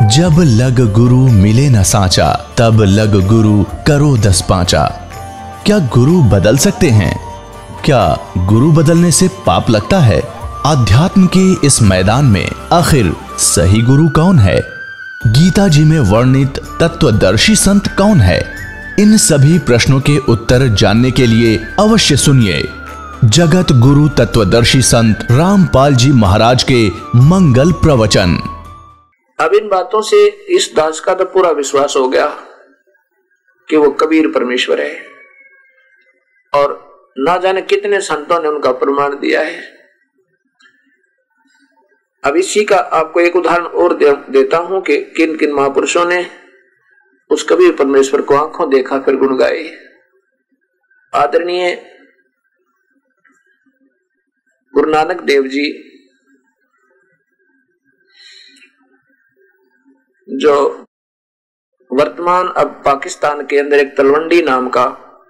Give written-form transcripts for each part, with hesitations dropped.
जब लग गुरु मिले न साचा, तब लग गुरु करो 10 पांचा। क्या गुरु बदल सकते हैं? क्या गुरु बदलने से पाप लगता है? अध्यात्म के इस मैदान में आखिर सही गुरु कौन है? गीता जी में वर्णित तत्वदर्शी संत कौन है? इन सभी प्रश्नों के उत्तर जानने के लिए अवश्य सुनिए जगत गुरु तत्वदर्शी संत रामपाल जी महाराज के मंगल प्रवचन। अब इन बातों से इस दास का तो पूरा विश्वास हो गया कि वो कबीर परमेश्वर है, और ना जाने कितने संतों ने उनका प्रमाण दिया है। अब इसी का आपको एक उदाहरण और देता हूं कि किन किन महापुरुषों ने उस कबीर परमेश्वर को आंखों देखा फिर गुण गाए। आदरणीय गुरु नानक देव जी, जो वर्तमान अब पाकिस्तान के अंदर एक तलवंडी नाम का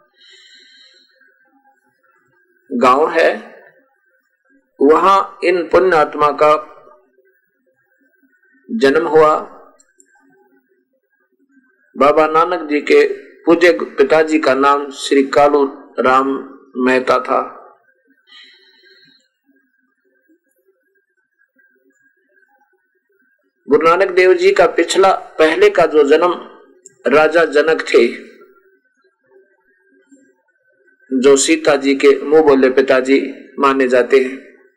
गांव है, वहां इन पुण्य आत्मा का जन्म हुआ। बाबा नानक जी के पूज्य पिताजी का नाम श्री कालू राम मेहता था। गुरु नानक देव जी का पिछला पहले का जो जन्म राजा जनक थे, जो सीता जी के मुंह बोले पिताजी माने जाते हैं,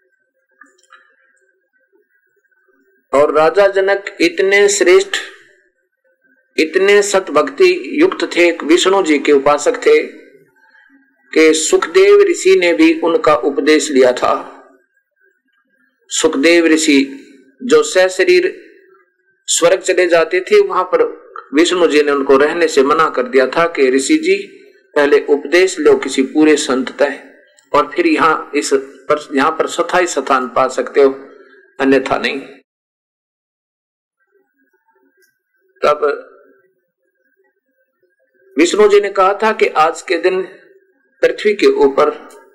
और राजा जनक इतने श्रेष्ठ, इतने सतभक्ति युक्त थे, विष्णु जी के उपासक थे कि सुखदेव ऋषि ने भी उनका उपदेश लिया था। सुखदेव ऋषि जो सशरीर स्वर्ग चले जाते थे, वहां पर विष्णु जी ने उनको रहने से मना कर दिया था कि ऋषि जी पहले उपदेश लो किसी पूरे संत तय, और फिर यहाँ पर स्थायी स्थान पा सकते हो, अन्यथा नहीं। तब विष्णु जी ने कहा था कि आज के दिन पृथ्वी के ऊपर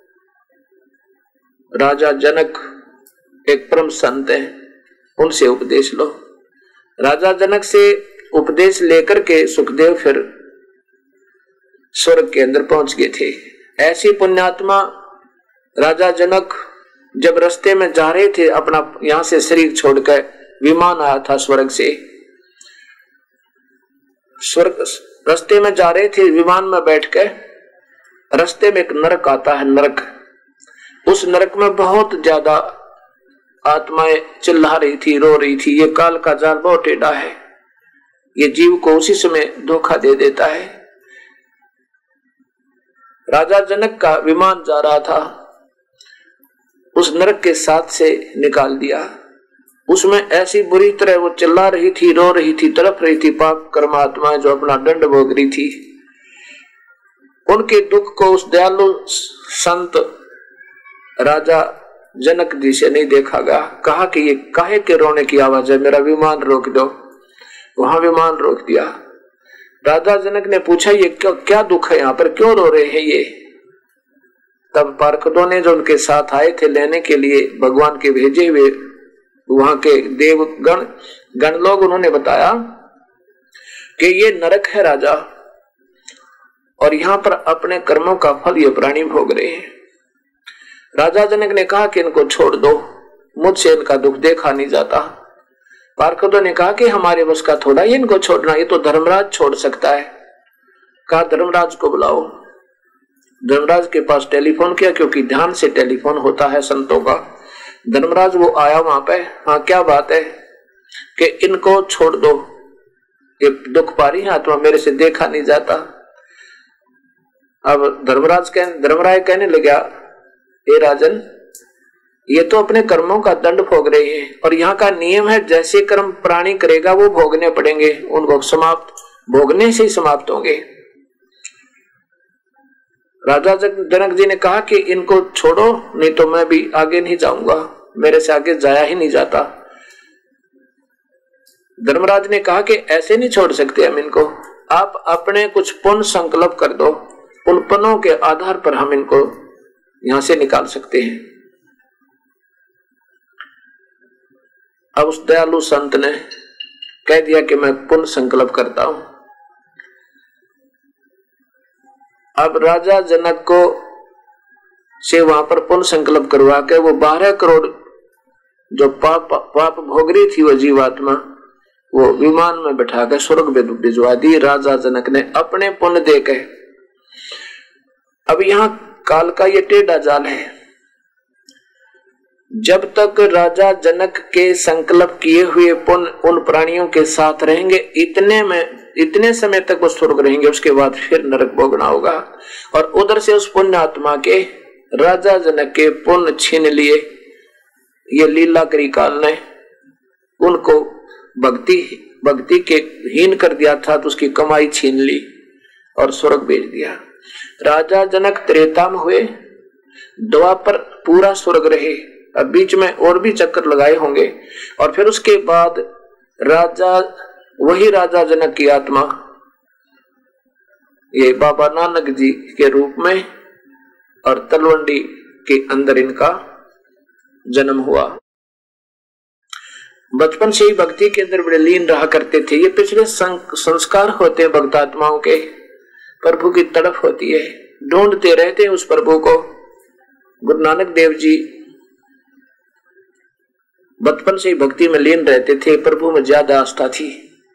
राजा जनक एक परम संत है, उनसे उपदेश लो। राजा जनक से उपदेश लेकर के सुखदेव फिर स्वर्ग के अंदर पहुंच गए थे। ऐसी पुण्यात्मा राजा जनक जब रास्ते में जा रहे थे, अपना यहां से शरीर छोड़कर, विमान आया था स्वर्ग से, स्वर्ग रास्ते में जा रहे थे, विमान में बैठकर रास्ते में एक नरक आता है, नरक। उस नरक में बहुत ज्यादा आत्माएं चिल्ला रही थी, रो रही थी, ये काल का जाल बहुत टेढ़ा है, ये जीव को उसी समय धोखा दे देता है। राजा जनक का विमान जा रहा था, उस नरक के साथ से निकाल दिया। उसमें ऐसी बुरी तरह वो चिल्ला रही थी, रो रही थी, तड़प रही थी, पाप कर्म आत्माएं जो अपना दंड भोग रही थी। उनके दुख को उस दयालु संत राजा जनक जी से नहीं देखा गया। कहा कि ये काहे के रोने की आवाज है, मेरा विमान रोक दो। वहां विमान रोक दिया। राजा जनक ने पूछा, ये क्या दुख है, यहाँ पर क्यों रो रहे हैं ये? तब पार्षदों ने जो उनके साथ आए थे लेने के लिए, भगवान के भेजे हुए वहां के देव गण लोग, उन्होंने बताया कि ये नरक है राजा, और यहाँ पर अपने कर्मों का फल ये प्राणी भोग रहे हैं। राजा जनक ने कहा कि इनको छोड़ दो, मुझसे इनका दुख देखा नहीं जाता। पार्षदों ने कहा कि हमारे बस का थोड़ा ही इनको छोड़ना, ये तो धर्मराज छोड़ सकता है। कहा धर्मराज को बुलाओ। धर्मराज के पास टेलीफोन किया, क्योंकि ध्यान से टेलीफोन होता है संतों का। धर्मराज वो आया वहां पे। हाँ, क्या बात है? कि इनको छोड़ दो, ये दुख पा रही है आत्मा, मेरे से देखा नहीं जाता। अब धर्मराय कहने लगा, हे राजन, ये तो अपने कर्मों का दंड भोग रहे हैं, और यहाँ का नियम है जैसे कर्म प्राणी करेगा वो भोगने पड़ेंगे, उनको भोगने से ही समाप्त होंगे। राजा जनक जी ने कहा कि इनको छोड़ो, नहीं तो मैं भी आगे नहीं जाऊंगा, मेरे से आगे जाया ही नहीं जाता। धर्मराज ने कहा कि ऐसे नहीं छोड़ सकते हम इनको, आप अपने कुछ पुण्य संकल्प कर दो, उन पुण्यों के आधार पर हम इनको यहां से निकाल सकते हैं। अब उस दयालु संत ने कह दिया कि मैं पुण्य संकल्प करता हूं। अब राजा जनक को से वहां पर पुण्य संकल्प करवा के वो 12 करोड़ जो पाप भोग रही थी वो जीवात्मा, वो विमान में बैठा कर स्वर्ग भिजवा दी राजा जनक ने अपने पुण्य दे के। अब यहां काल का ये टेढ़ा जाल है। जब तक राजा जनक के संकल्प किए हुए पुण्य उन प्राणियों के साथ रहेंगे, इतने समय तक वो स्वर्ग रहेंगे, उसके बाद फिर नरक भोगना होगा। और उधर से उस पुण्य आत्मा के राजा जनक के पुण्य छीन लिए, ये लीला करी काल ने, उनको भक्ति के हीन कर दिया था तो उसकी कमाई छीन ली और स्वर्ग भेज दिया। राजा जनक त्रेता में हुए, द्वापर पूरा स्वर्ग रहे, अब बीच में और भी चक्कर लगाए होंगे। और फिर उसके बाद वही राजा जनक की आत्मा ये बाबा नानक जी के रूप में और तलवंडी के अंदर इनका जन्म हुआ। बचपन से ही भक्ति के अंदर बड़े लीन रहा करते थे। ये पिछले संस्कार होते हैं भक्तात्माओं के, प्रभु की तड़प होती है, ढूंढते रहते हैं उस प्रभु को। गुरु नानक देव जी बचपन से ही भक्ति में लीन रहते थे, प्रभु में ज्यादा आस्था थी।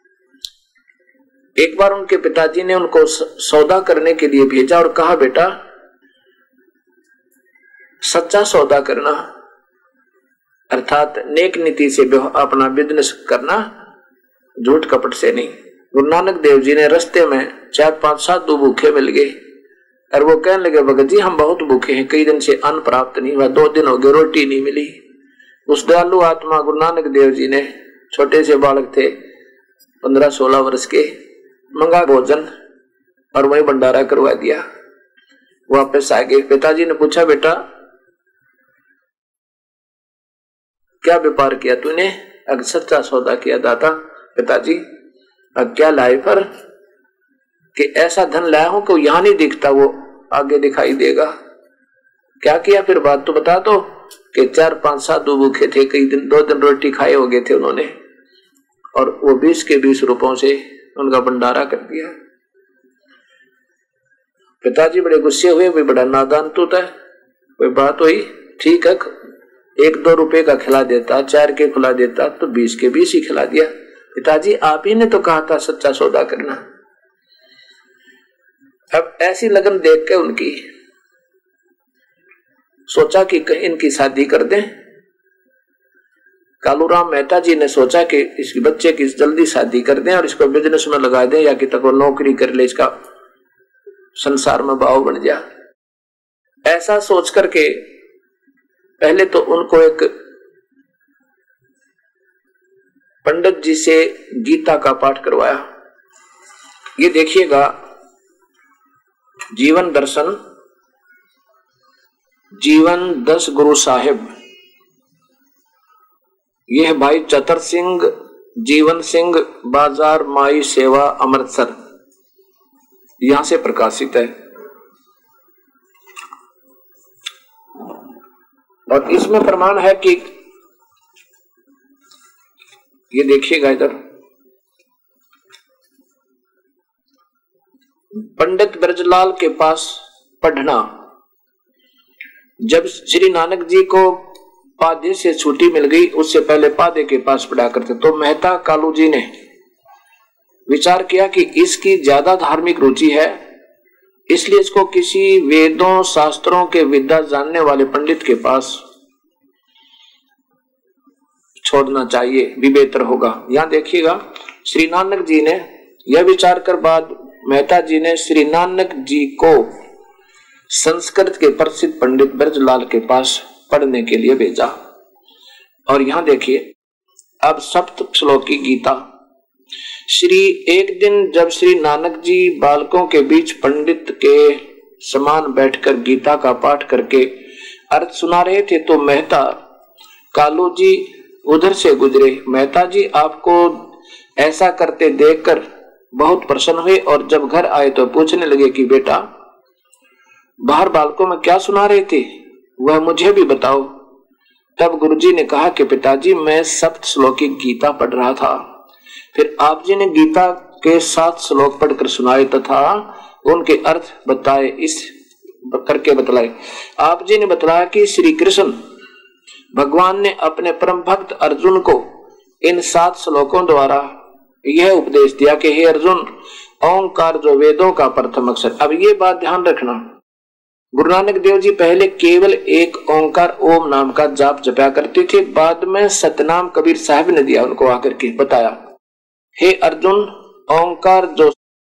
एक बार उनके पिताजी ने उनको सौदा करने के लिए भेजा और कहा, बेटा सच्चा सौदा करना, अर्थात नेक नीति से अपना बिजनेस करना, झूठ कपट से नहीं। गुरु नानक देव जी ने रास्ते में 4-5 साधु भूखे मिल गए और वो कहने लगे, भगत जी हम बहुत भूखे हैं, कई दिन से अन्न प्राप्त नहीं हुआ, 2 दिन हो गए रोटी नहीं मिली। उस दयालु आत्मा गुरु नानक देव जी ने, छोटे से बालक थे 15-16 वर्ष के, मंगा भोजन और वही भंडारा करवा दिया। वापस आ गए। पिताजी ने पूछा, बेटा क्या व्यापार किया तूने? अगर सच्चा सौदा किया दाता। पिताजी अब क्या लाए पर कि ऐसा धन लाया हूं कि यहां नहीं दिखता, वो आगे दिखाई देगा। क्या किया फिर बात तो बता दो। कि 4-5 साधु भूखे थे, कई दिन 2 दिन रोटी खाए हो गए थे उन्होंने, और वो 20 के 20 रुपयों से उनका भंडारा कर दिया। पिताजी बड़े गुस्से हुए, भी बड़ा नादान तू था। कोई बात हुई, ठीक है 1-2 रुपए का खिला देता, 4 के खिला देता तो 20 के 20 ही खिला दिया। पिताजी आप ही ने तो कहा था सच्चा सौदा करना। अब ऐसी लगन देख के उनकी सोचा कि कहीं इनकी शादी कर दें। कालूराम मेहता जी ने सोचा कि इस बच्चे की जल्दी शादी कर दें और इसको बिजनेस में लगा दें, या कि तक वो नौकरी कर ले, इसका संसार में भाव बन जा। ऐसा सोच करके पहले तो उनको एक पंडित जी से गीता का पाठ करवाया। ये देखिएगा, जीवन दर्शन, जीवन 10 गुरु साहिब, यह भाई चतर सिंह, जीवन सिंह, बाजार माई सेवा, अमृतसर, यहां से प्रकाशित है। और इसमें प्रमाण है कि ये देखिएगा इधर, पंडित ब्रजलाल के पास पढ़ना। जब श्री नानक जी को पादे से छुट्टी मिल गई, उससे पहले पादे के पास पढ़ा करते, तो मेहता कालू जी ने विचार किया कि इसकी ज्यादा धार्मिक रुचि है, इसलिए इसको किसी वेदों शास्त्रों के विद्या जानने वाले पंडित के पास छोड़ना चाहिए, भी बेहतर होगा। यहां देखिएगा, श्री नानक जी ने यह विचार कर बाद मेहता जी ने श्री नानक जी को संस्कृत के प्रसिद्ध पंडित ब्रजलाल के पास पढ़ने के लिए भेजा। और यहां देखिए, अब सप्त श्लोकी गीता। एक दिन जब श्री नानक जी बालकों के बीच पंडित के समान बैठकर गीता का पाठ करके अर्थ सुना रहे थे, तो मेहता कालू जी उधर से गुजरे। मेहता जी आपको ऐसा करते देखकर बहुत प्रसन्न हुए और जब घर आए तो पूछने लगे कि बेटा बाहर बालकों में क्या सुना रहे थे, वह मुझे भी बताओ। तब गुरुजी ने कहा कि पिताजी मैं सप्त श्लोकी गीता पढ़ रहा था। फिर आप जी ने गीता के 7 श्लोक पढ़कर सुनाए तथा उनके अर्थ बताए, इस करके बतलाए। आप जी ने बताया कि श्री कृष्ण भगवान ने अपने परम भक्त अर्जुन को इन 7 श्लोकों द्वारा यह उपदेश दिया कि हे अर्जुन, ओंकार जो वेदों का प्रथम अक्षर। अब ये बात ध्यान रखना, गुरु नानक देव जी पहले केवल एक ओंकार ओम नाम का जाप जपा करते थे, बाद में सतनाम कबीर साहब ने दिया उनको आकर के बताया, हे अर्जुन, ओंकार जो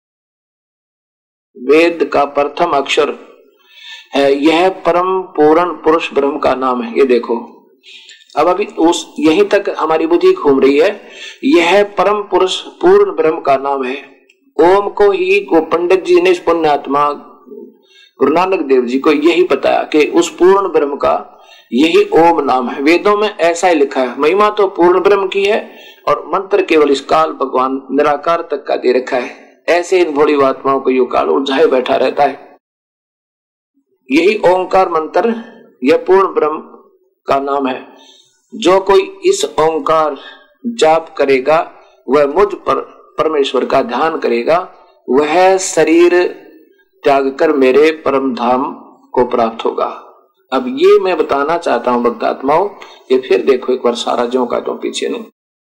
वेद का प्रथम अक्षर है, यह परम पूर्ण पुरुष ब्रह्म का नाम है। ये देखो, अब अभी उस यहीं तक हमारी बुद्धि घूम रही है। यह परम पुरुष पूर्ण ब्रह्म का नाम है। ओम को ही गो पंडित जी ने, पुण्यात्मा गुरु नानक देव जी को यही बताया कि उस पूर्ण ब्रह्म का यही ओम नाम है। वेदों में ऐसा ही लिखा है। महिमा तो पूर्ण ब्रह्म की है और मंत्र केवल इस काल भगवान निराकार तक का दे रखा है। ऐसे इन भोली आत्माओं को यो काल उलझाए बैठा रहता है। यही ओंकार मंत्र यह पूर्ण ब्रह्म का नाम है। जो कोई इस ओंकार जाप करेगा, वह मुझ पर परमेश्वर का ध्यान करेगा, वह शरीर त्याग कर मेरे परम धाम को प्राप्त होगा। अब ये मैं बताना चाहता हूं भक्तात्माओं, ये फिर देखो एक बार सारा ज्यों का त्यों पीछे नहीं।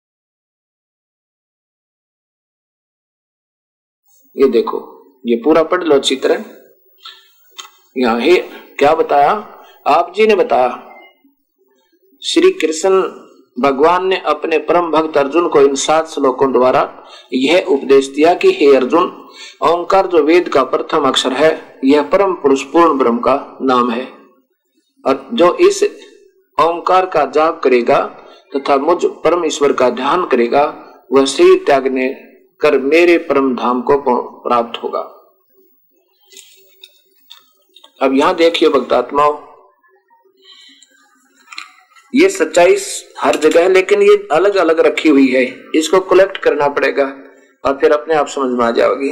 ये देखो, ये पूरा पढ़ लो अच्छी तरह। यहां है क्या बताया, आप जी ने बताया श्री कृष्ण भगवान ने अपने परम भक्त अर्जुन को इन 7 श्लोकों द्वारा यह उपदेश दिया कि हे अर्जुन, ओंकार जो वेद का प्रथम अक्षर है, यह परम पुरुष पूर्ण ब्रह्म का नाम है। और जो इस ओंकार का जाप करेगा तथा मुझ परम ईश्वर का ध्यान करेगा, वह शरीर त्यागने कर मेरे परम धाम को प्राप्त होगा। अब यहां देखिए भक्तात्माओं, ये सच्चाई हर जगह है, लेकिन ये अलग अलग रखी हुई है। इसको कलेक्ट करना पड़ेगा और फिर अपने आप समझ में आ जाओगी।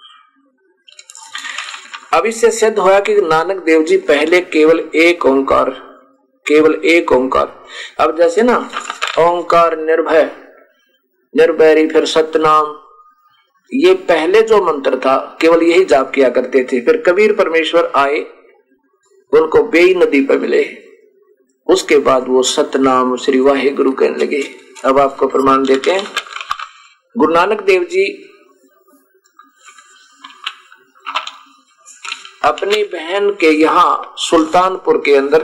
अब इससे सिद्ध हुआ कि नानक देव जी पहले केवल एक ओंकार, केवल एक ओंकार। अब जैसे ना ओंकार निर्भय, निर्भैरी, फिर सतनाम, ये पहले जो मंत्र था केवल यही जाप किया करते थे। फिर कबीर परमेश्वर आए, उनको बेई नदी पर मिले, उसके बाद वो सतनाम श्री वाहे गुरु कहने लगे। अब आपको प्रमाण देते हैं। गुरु नानक देव जी अपनी बहन के यहां सुल्तानपुर के अंदर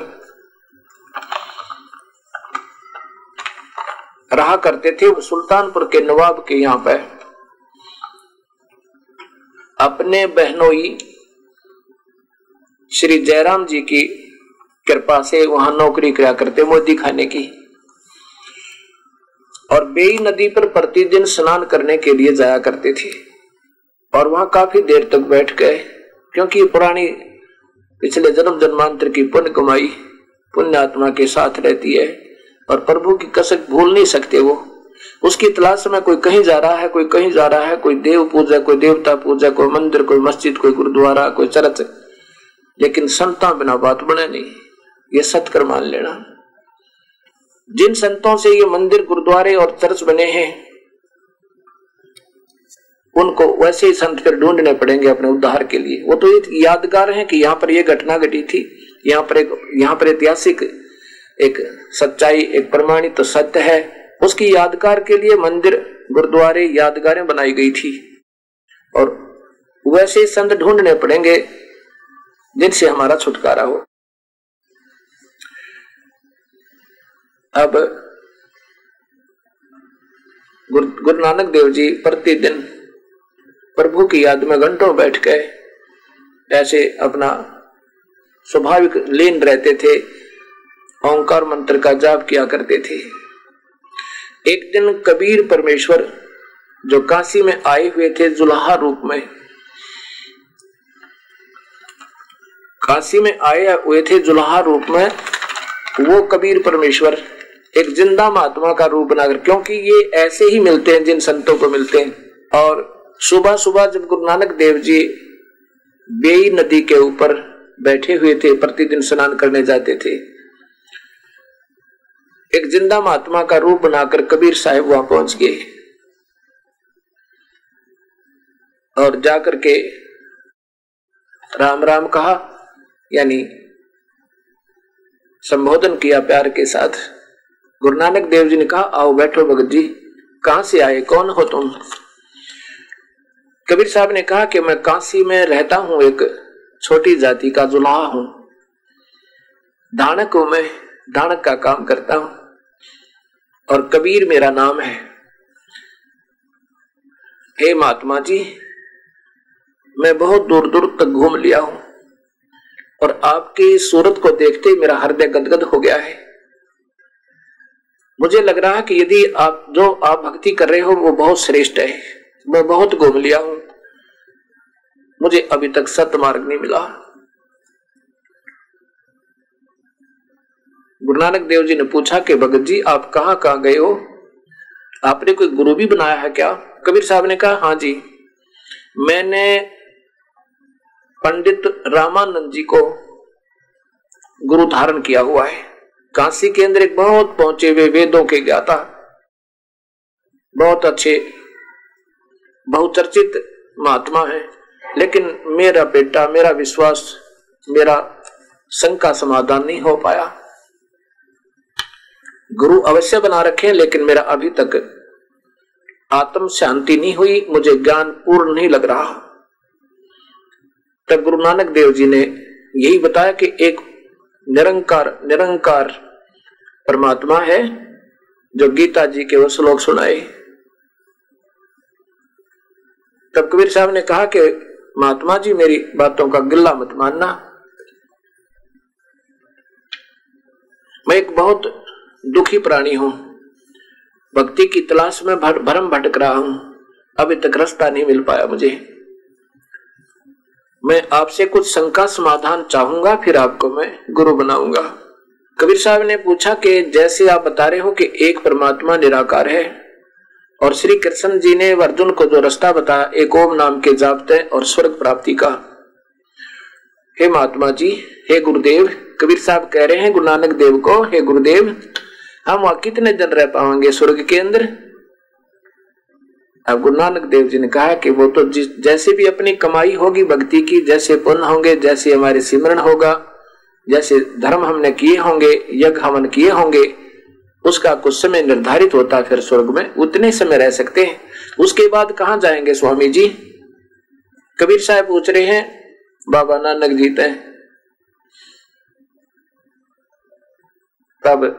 रहा करते थे। सुल्तानपुर के नवाब के यहां पर अपने बहनोई श्री जयराम जी की कृपा से वहां नौकरी किया करते, मोदी खाने की। और बेई नदी पर प्रतिदिन स्नान करने के लिए जाया करते थे और वहां काफी देर तक बैठ गए, क्योंकि पुरानी पिछले जन्म जन्मांतर की पुण्य कमाई पुण्य आत्मा के साथ रहती है और प्रभु की कसक भूल नहीं सकते। वो उसकी तलाश में कोई कहीं जा रहा है, कोई कहीं जा रहा है, कोई देव पूजा, कोई देवता पूजा, कोई मंदिर, कोई मस्जिद, कोई गुरुद्वारा, कोई चर्च, लेकिन संता बिना बात बने नहीं। ये सत्कर मान लेना। जिन संतों से ये मंदिर, गुरुद्वारे और चर्च बने हैं, उनको वैसे ही संत फिर ढूंढने पड़ेंगे अपने उद्धार के लिए। वो तो ये यादगार है कि यहाँ पर ये घटना घटी थी, यहाँ पर ऐतिहासिक एक सच्चाई, एक प्रमाणित तो सत्य है, उसकी यादगार के लिए मंदिर, गुरुद्वारे, यादगारें बनाई गई थी। और वैसे ही संत ढूंढने पड़ेंगे जिनसे हमारा छुटकारा हो। अब गुरु नानक देव जी प्रतिदिन प्रभु की याद में घंटों बैठ गए, ऐसे अपना स्वाभाविक लीन रहते थे, ओंकार मंत्र का जाप किया करते थे। एक दिन कबीर परमेश्वर जो काशी में आए हुए थे जुलाहा रूप में, काशी में आए हुए थे जुलाहा रूप में, वो कबीर परमेश्वर एक जिंदा महात्मा का रूप बनाकर, क्योंकि ये ऐसे ही मिलते हैं जिन संतों को मिलते हैं। और सुबह सुबह जब गुरु नानक देव जी बेई नदी के ऊपर बैठे हुए थे, प्रतिदिन स्नान करने जाते थे, एक जिंदा महात्मा का रूप बनाकर कबीर साहब वहां पहुंच गए। और जाकर के राम राम कहा, यानी संबोधन किया प्यार के साथ। गुरु नानक देव जी ने कहा, आओ बैठो भगत जी, कहां से आए, कौन हो तुम? कबीर साहब ने कहा कि मैं काशी में रहता हूं, एक छोटी जाति का जुलाहा हूं, धानक हूं, मैं धानक का काम करता हूं और कबीर मेरा नाम है। हे महात्मा जी, मैं बहुत दूर दूर तक घूम लिया हूं और आपकी सूरत को देखते ही मेरा हृदय गदगद हो गया है। मुझे लग रहा है कि यदि आप जो आप भक्ति कर रहे हो वो बहुत श्रेष्ठ है। मैं बहुत घूम लिया हूं, मुझे अभी तक सत्य मार्ग नहीं मिला। गुरु नानक देव जी ने पूछा कि भगत जी आप कहां कहां गए हो, आपने कोई गुरु भी बनाया है क्या? कबीर साहब ने कहा, हाँ जी, मैंने पंडित रामानंद जी को गुरु धारण किया हुआ है। काशी के अंदर एक बहुत पहुंचे हुए वेदों के ज्ञाता, बहुत अच्छे बहुचर्चित महात्मा है, लेकिन मेरा बेटा, मेरा विश्वास, मेरा शंका समाधान नहीं हो पाया। गुरु अवश्य बना रखे, लेकिन मेरा अभी तक आत्म शांति नहीं हुई, मुझे ज्ञान पूर्ण नहीं लग रहा। तब गुरु नानक देव जी ने यही बताया कि एक निरंकार परमात्मा है जो गीता जी के वो श्लोक सुनाए। तब कबीर साहब ने कहा कि महात्मा जी मेरी बातों का गिल्ला मत मानना, मैं एक बहुत दुखी प्राणी हूं, भक्ति की तलाश में भरम भटक रहा हूं, अभी तक रास्ता नहीं मिल पाया मुझे। मैं आपसे कुछ शंका समाधान चाहूंगा, फिर आपको मैं गुरु बनाऊंगा। कबीर साहब ने पूछा कि जैसे आप बता रहे हो कि एक परमात्मा निराकार है और श्री कृष्ण जी ने अर्जुन को जो रास्ता बताया एक ओम नाम के जापते और स्वर्ग प्राप्ति का, हे महात्मा जी, हे गुरुदेव, कबीर साहब कह रहे हैं गुरु नानक देव को, हे गुरुदेव, हम वहां कितने दिन रह पाएंगे स्वर्ग के अंदर? अब गुरु नानक देव जी ने कहा कि वो तो जैसे भी अपनी कमाई होगी भक्ति की, जैसे पुण्य होंगे, जैसे हमारे सिमरन होगा, जैसे धर्म हमने किए होंगे, यज्ञ हवन किए होंगे, उसका कुछ समय निर्धारित होता है, फिर स्वर्ग में उतने समय रह सकते हैं। उसके बाद कहां जाएंगे स्वामी जी? कबीर साहब पूछ रहे हैं, बाबा नानक जी थे। तब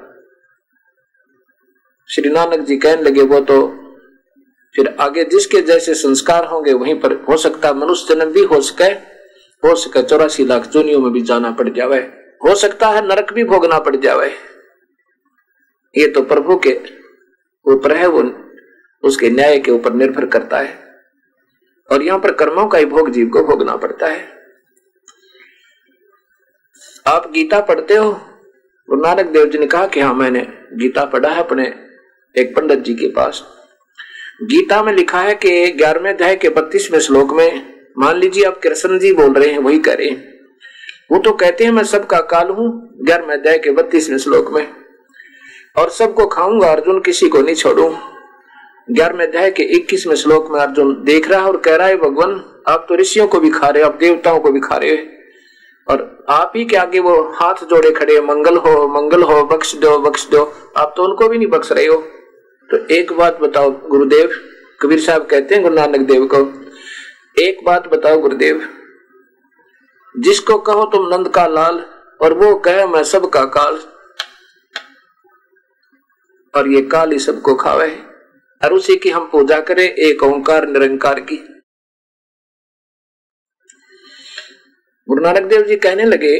श्री नानक जी कहने लगे, वो तो फिर आगे जिसके जैसे संस्कार होंगे वहीं पर हो सकता मनुष्य जन्म भी हो सके 84 लाख जोनियों में भी जाना पड़ जावे, हो सकता है नरक भी भोगना पड़ जावे। ये तो प्रभु के ऊपर है, वो उसके न्याय के ऊपर निर्भर करता है और यहाँ पर कर्मों का ही भोग जीव को भोगना पड़ता है। आप गीता पढ़ते हो? गुरु नानक देव जी ने कहा कि हाँ, मैंने गीता पढ़ा है अपने एक पंडित जी के पास। गीता में लिखा है कि 11वें अध्याय के 32वें श्लोक में, मान लीजिए आप कृष्ण जी बोल रहे हैं, वही कह रहे हैं, वो तो कहते हैं मैं सबका काल हूं 11वें अध्याय के 32वें श्लोक में, और सबको खाऊंगा अर्जुन, किसी को नहीं छोड़ू। 11वें अध्याय के 21वें श्लोक में अर्जुन देख रहा है और कह रहा है, भगवान आप तो ऋषियों को भी खा रहे हो, आप देवताओं को भी खा रहे हो, और आप ही के आगे वो हाथ जोड़े खड़े, मंगल हो, बख्श दो, आप तो उनको भी नहीं बख्श रहे हो। तो एक बात बताओ गुरुदेव, कबीर साहब कहते हैं गुरु नानक देव को, एक बात बताओ गुरुदेव, जिसको कहो तुम नंद का लाल और वो कहे मैं सबका काल, और ये काल ही सबको खावे, और उसी की हम पूजा करें, एक ओंकार निरंकार की। गुरु नानक देव जी कहने लगे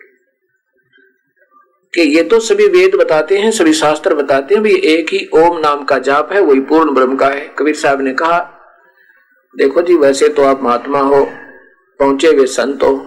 कि ये तो सभी वेद बताते हैं, सभी शास्त्र बताते हैं भी एक ही ओम नाम का जाप है, वही पूर्ण ब्रह्म का है। कबीर साहब ने कहा, देखो जी, वैसे तो आप महात्मा हो, पहुंचे हुए संत हो,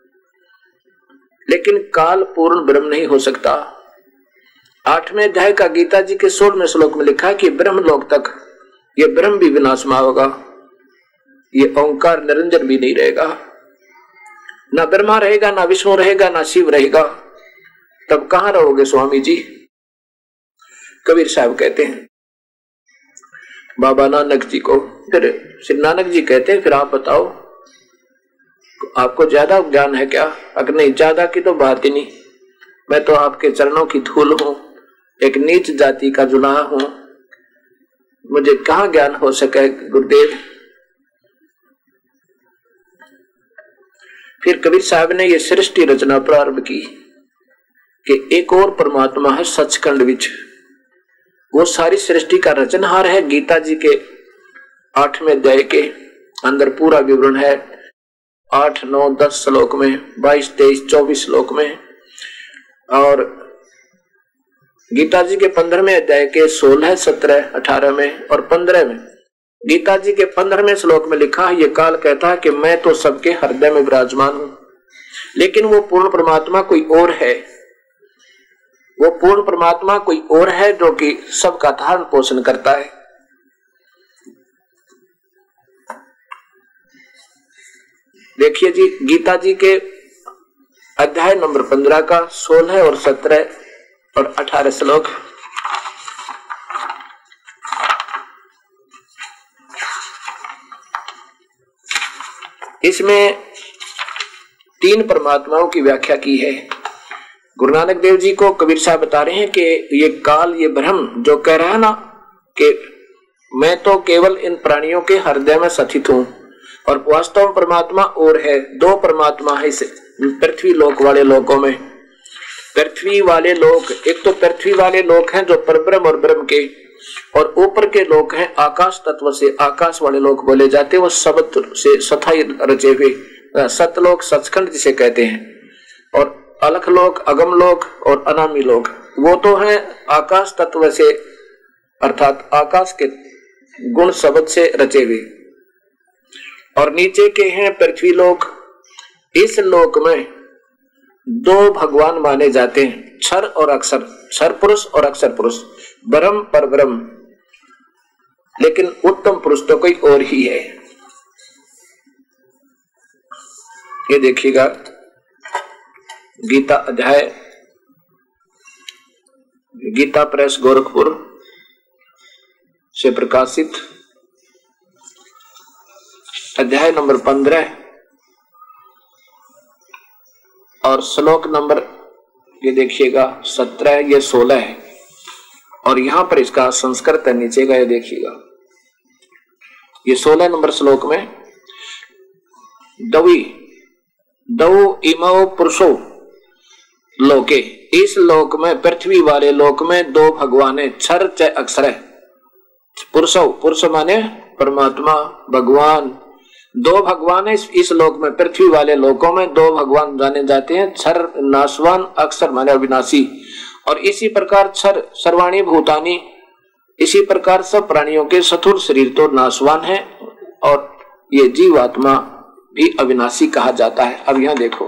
लेकिन काल पूर्ण ब्रह्म नहीं हो सकता। 8वें अध्याय का गीता जी के 16वें श्लोक में लिखा है कि ब्रह्मलोक तक ये ब्रह्म भी विनाशमा होगा, ये ओंकार निरंजन भी नहीं रहेगा, ना ब्रह्मा रहेगा, ना विष्णु रहेगा, ना शिव रहेगा, तब कहां रहोगे स्वामी जी? कबीर साहब कहते हैं, बाबा नानक जी को। फिर श्री नानक जी कहते हैं फिर आप बताओ आपको ज्यादा ज्ञान है क्या? अगर नहीं, ज्यादा की तो बात ही नहीं, मैं तो आपके चरणों की धूल हूं, एक नीच जाति का जुलाहा हूं, मुझे कहां ज्ञान हो सके गुरुदेव। फिर कबीर साहब ने यह सृष्टि रचना प्रारंभ की कि एक और परमात्मा है सचखंड विच, वो सारी सृष्टि का रचनहार है। गीता जी के 8वें अध्याय के अंदर पूरा विवरण है, 8, 9, 10 श्लोक में, 22, 23, 24 श्लोक में। और गीता जी के 15वें अध्याय के 16, 17, 18 में और 15 में, गीता जी के 15वें श्लोक में लिखा है, ये काल कहता है कि मैं तो सबके हृदय में विराजमान हूं, लेकिन वो पूर्ण परमात्मा कोई और है, वो पूर्ण परमात्मा कोई और है जो कि सबका धारण पोषण करता है। देखिए जी, गीता जी के अध्याय नंबर 15 का 16 और 17 और 18 श्लोक। इसमें 3 परमात्माओं की व्याख्या की है। गुरु नानक देव जी को कबीर साहब बता रहे हैं कि ये काल, ये ब्रह्म जो कह रहा है ना कि मैं तो केवल इन प्राणियों के हृदय में स्थित हूं, और वास्तव में परमात्मा और है। 2 परमात्मा है इस पृथ्वी लोक वाले लोकों में। पृथ्वी वाले लोक, एक तो पृथ्वी वाले लोक हैं जो परब्रह्म और ब्रह्म के, और ऊपर के लोक हैं आकाश तत्व से, आकाश वाले लोक बोले जाते हैं, वो शब्द से सथाई रचे हुए सतलोक, सचखंड जिसे कहते हैं। और अलख लोक, अगम लोक और अनामी लोक, वो तो है आकाश तत्व से, अर्थात आकाश के गुण शब्द से रचे हुए। और नीचे के हैं पृथ्वी लोक। इस लोक में 2 भगवान माने जाते हैं, क्षर और अक्षर, क्षर पुरुष और अक्षर पुरुष, ब्रह्म पर ब्रह्म, लेकिन उत्तम पुरुष तो कोई और ही है। ये देखिएगा, गीता अध्याय, गीता प्रेस गोरखपुर से प्रकाशित, अध्याय नंबर 15 और श्लोक नंबर ये देखिएगा 17, ये 16 है, और यहां पर इसका संस्कृत है नीचे का, ये देखिएगा। ये 16 नंबर श्लोक में दौ इमो पुरुषो लोके, इस लोक में, पृथ्वी वाले लोक में 2 भगवान है, क्षर च अक्षर है। पुरुषो, पुरुष माने परमात्मा, भगवान, 2 भगवान है इस लोक में। पृथ्वी वाले लोकों में 2 भगवान जाने जाते हैं, क्षर नाशवान, अक्षर माने अविनाशी। और इसी प्रकार क्षर सर्वाणी भूतानी, इसी प्रकार सब प्राणियों के स्थूल शरीर तो नाशवान है, और ये जीवात्मा भी अविनाशी कहा जाता है। अब यहां देखो,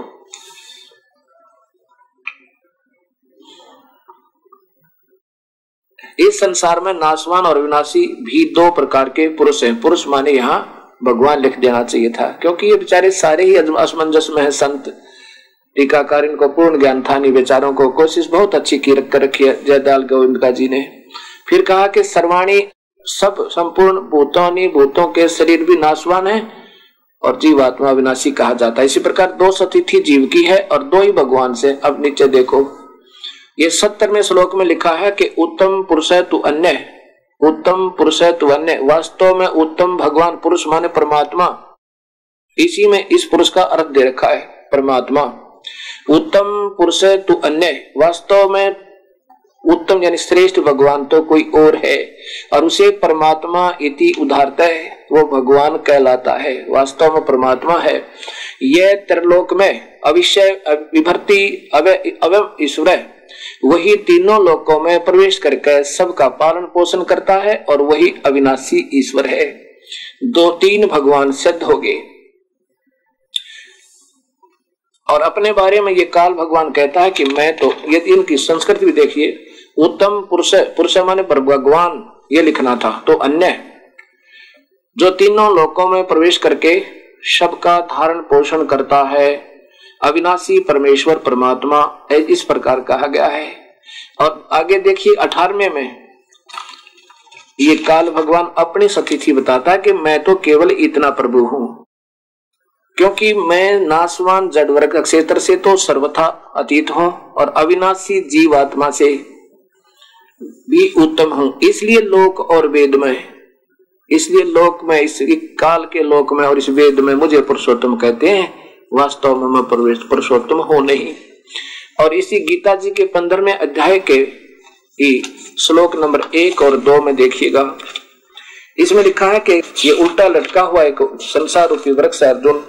इस संसार में नाशवान और अविनाशी भी 2 प्रकार के पुरुष हैं। पुरुष माने यहां भगवान लिख देना चाहिए था, क्योंकि ये बेचारे सारे ही असमंजस में है। संत टीकाकार, इनको पूर्ण ज्ञान था नहीं बेचारों को, कोशिश बहुत अच्छी की कर रखी है जयदयाल गोविंद जी ने। फिर कहा कि सर्वाणी, सब संपूर्ण भूतों, भूतों के शरीर भी नाशवान है, और जीवात्मा विनाशी कहा जाता है। इसी प्रकार 2 स्थिति जीव की है और 2 ही भगवान से। अब नीचे देखो, ये 70वें श्लोक में लिखा है कि उत्तम पुरुष है तू अन्य, उत्तम पुरुष है तू अन्य। वास्तव में उत्तम भगवान, पुरुष माने परमात्मा, इसी में इस पुरुष का अर्थ दे रखा है, परमात्मा। उत्तम पुरुष है तू अन्य, वास्तव में उत्तम यानी श्रेष्ठ भगवान तो कोई और है, और उसे परमात्मा इति उदाहरता है, वो भगवान कहलाता है, वास्तव में परमात्मा है। यह त्रिलोक में अविषय विभर्ति अवयव ईश्वर, वही तीनों लोकों में प्रवेश करके सबका पालन पोषण करता है, और वही अविनाशी ईश्वर है। 2-3 भगवान सिद्ध हो गए। और अपने बारे में ये काल भगवान कहता है कि मैं तो, ये इनकी संस्कृति भी देखिए, उत्तम पुरुष, पुरुष माने पर भगवान ये लिखना था, तो अन्य जो तीनों लोकों में प्रवेश करके सबका धारण पोषण करता है, अविनाशी परमेश्वर परमात्मा इस प्रकार कहा गया है। और आगे देखिए 18वें में, ये काल भगवान अपनी सतिथि बताता है कि मैं तो केवल इतना प्रभु हूं, क्योंकि मैं नाशवान जड़ वर्ग क्षेत्र से तो सर्वथा अतीत हूं और अविनाशी जीव आत्मा से भी उत्तम हूं। इसलिए लोक और वेद में, इसलिए लोक में, इस काल के लोक में और इस वेद में मुझे पुरुषोत्तम कहते हैं। वास्तव में मैं पुरुषोत्तम हूं नहीं। और इसी गीता जी के 15वें अध्याय के श्लोक नंबर 1 और 2 में देखिएगा, इसमें लिखा है कि ये उल्टा लटका हुआ एक संसार रूपी वृक्ष है अर्जुन।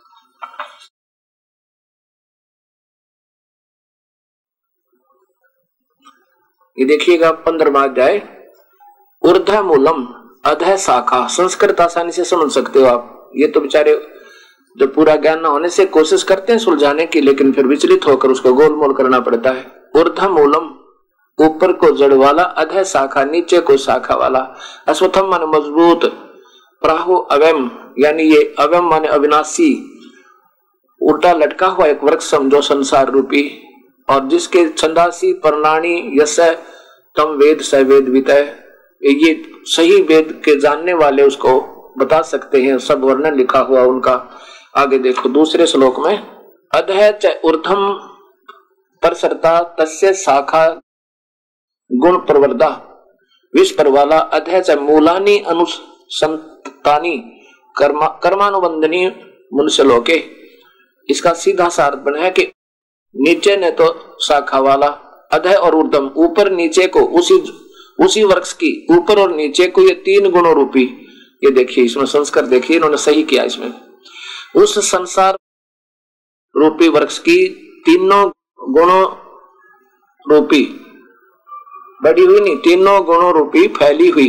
ये देखिएगा 15वां अध्याय, ऊर्ध्व मूलम अधः शाखा। संस्कृत आसानी से समझ सकते हो आप। ये तो बेचारे जो पूरा ज्ञान न होने से कोशिश करते हैं सुलझाने की, लेकिन फिर विचलित होकर उसको गोलमोल करना पड़ता है। ऊर्ध्व मूलम ऊपर को जड़ वाला, अधः शाखा नीचे को शाखा वाला, अश्वत्थम माने मजबूत, प्राहु अवयम यानी ये अवयम माने अविनाशी, उल्टा लटका हुआ एक वृक्ष समझो संसार रूपी, और जिसके छंदासी प्रणाणी यश तम वेद स वेद वितय, ये सही वेद के जानने वाले उसको बता सकते हैं। सब वर्णन लिखा हुआ उनका। आगे देखो दूसरे श्लोक में, अधः च ऊर्ध्वम परसरता तस्य शाखा गुण प्रवर्धा विस्पर वाला, अधः च मूलानि अनुसंतानि कर्मानुबंधनी मुनश्लोके। इसका सीधा सा अर्थ बना है कि नीचे ने तो शाखा वाला, अधः और ऊर्ध्वम ऊपर नीचे को, उसी वृक्ष की ऊपर और नीचे को ये 3 गुणों रूपी, ये देखिए इसमें संस्कार देखिए इन्होंने सही किया। इसमें उस संसार रूपी वृक्ष की 3 गुणों रूपी बड़ी हुई नहीं, 3 गुणों रूपी फैली हुई,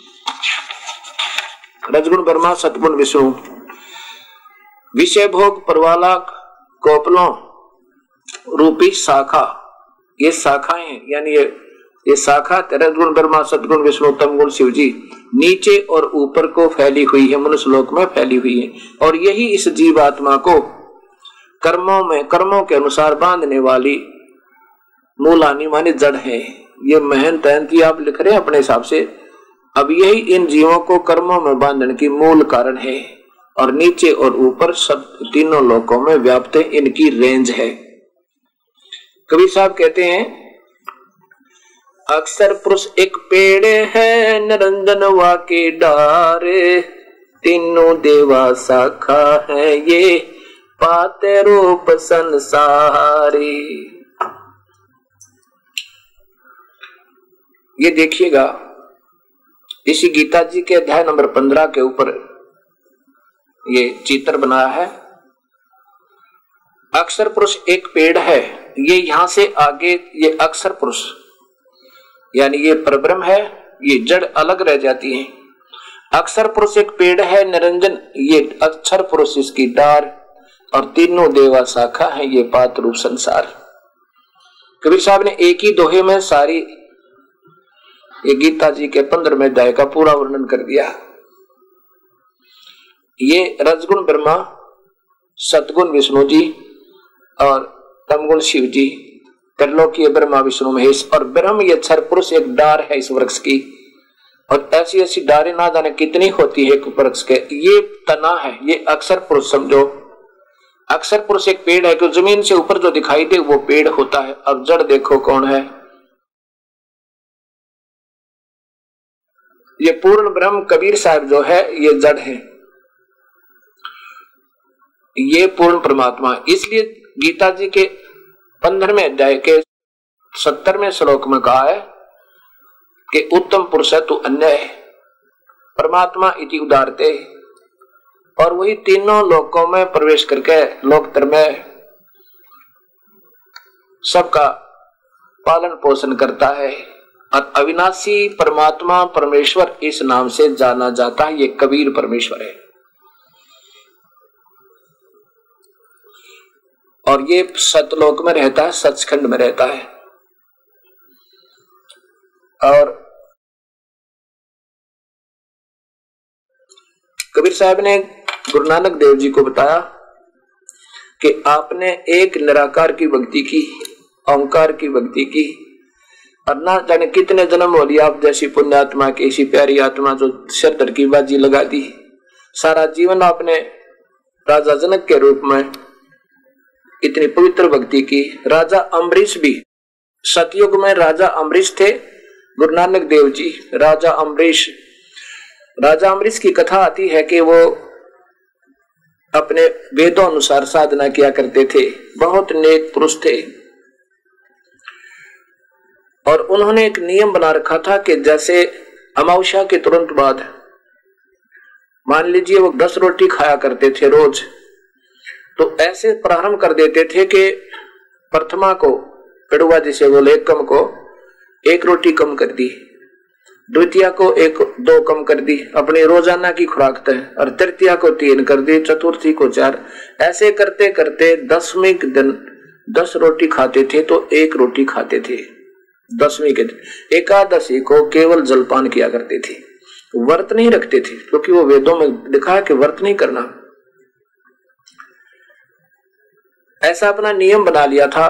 रजगुण ब्रह्मा सतगुण विष्णु, विषय भोग परवाला कोपलों रूपी शाखा। ये शाखाएं हैं, यानी ये शाखा रजगुण ब्रह्मा सतगुण विष्णु तम गुण शिव जी नीचे और ऊपर को फैली हुई है, मनुष्य लोक में फैली हुई है। और यही इस जीवात्मा को कर्मों के अनुसार बांधने वाली मूलानी माने जड़ है। ये महन तहंती आप लिख रहे हैं अपने हिसाब से। अब यही इन जीवों को कर्मों में बांधने की मूल कारण है, और नीचे और ऊपर सब 3 लोकों में व्याप्त इनकी रेंज है। कबीर साहब कहते हैं, अक्सर पुरुष एक पेड़ है निरंजन वा के डारे, तीनों देवा शाखा है ये पाते रूप संसारी। ये देखिएगा इसी गीता जी के अध्याय नंबर 15 के ऊपर ये चित्र बनाया है। अक्षर पुरुष एक पेड़ है, ये यहां से आगे ये अक्षर पुरुष यानी ये परब्रह्म है, ये जड़ अलग रह जाती है। अक्षर पुरुष एक पेड़ है निरंजन, ये अक्षर पुरुष इसकी डार, और तीनों देवा शाखा है ये पात रूप संसार। कबीर साहब ने एक ही दोहे में सारी ये गीता जी के 15वें अध्याय का पूरा वर्णन कर दिया। ये रजगुण ब्रह्मा सतगुण विष्णु जी और तमगुण शिव जी, त्रिलोकीय ब्रह्मा विष्णु महेश, और ब्रह्म ये अक्षर पुरुष एक डार है इस वृक्ष की। और ऐसी ऐसी डारें ना जाने कितनी होती है एक वृक्ष के। ये तना है, ये अक्षर पुरुष समझो। अक्षर पुरुष एक पेड़ है कि जमीन से ऊपर जो दिखाई दे वो पेड़ होता है। अब जड़ देखो कौन है, ये पूर्ण ब्रह्म कबीर साहब जो है ये जड़ है, ये पूर्ण परमात्मा। इसलिए गीता जी के 15वें अध्याय के 70वें श्लोक में कहा है कि उत्तम पुरुष है तू अन्य है परमात्मा इति उदारते, और वही तीनों लोकों में प्रवेश करके लोकतर में सबका पालन पोषण करता है। और अविनाशी परमात्मा परमेश्वर इस नाम से जाना जाता है, ये कबीर परमेश्वर है। और ये सतलोक में रहता है, सचखंड में रहता है। और कबीर साहब ने गुरु नानक देव जी को बताया कि आपने एक निराकार की भक्ति की, ओंकार की भक्ति की, और ना जाने कितने जन्म हो लिया आप जैसी पुण्य आत्मा की, ऐसी प्यारी आत्मा जो सिर धड़ की बाजी लगा दी। सारा जीवन आपने राजा जनक के रूप में इतनी पवित्र भक्ति की। राजा अम्बरीश भी, सतयुग में राजा अम्बरीश थे, गुरु नानक देव जी। राजा अम्बरीश की कथा आती है कि वो अपने वेदों अनुसार साधना किया करते थे, बहुत नेक पुरुष थे। और उन्होंने एक नियम बना रखा था कि जैसे अमावस्या के तुरंत बाद मान लीजिए वो 10 रोटी खाया करते थे रोज, तो ऐसे प्रारंभ कर देते थे कि प्रथमा को, कड़ुआ जिसे बोले, एकम को 1 रोटी कम कर दी, द्वितीया को 1-2 कम कर दी अपनी रोजाना की खुराक तय, और तृतीया को 3 कर दी, चतुर्थी को 4। ऐसे करते करते 10वें दिन 10 रोटी खाते थे तो 1 रोटी खाते थे 10वें के दिन। एकादशी को केवल जलपान किया करते थे, व्रत नहीं रखते थे, क्योंकि वो वेदों में लिखा है कि व्रत नहीं करना। ऐसा अपना नियम बना लिया था।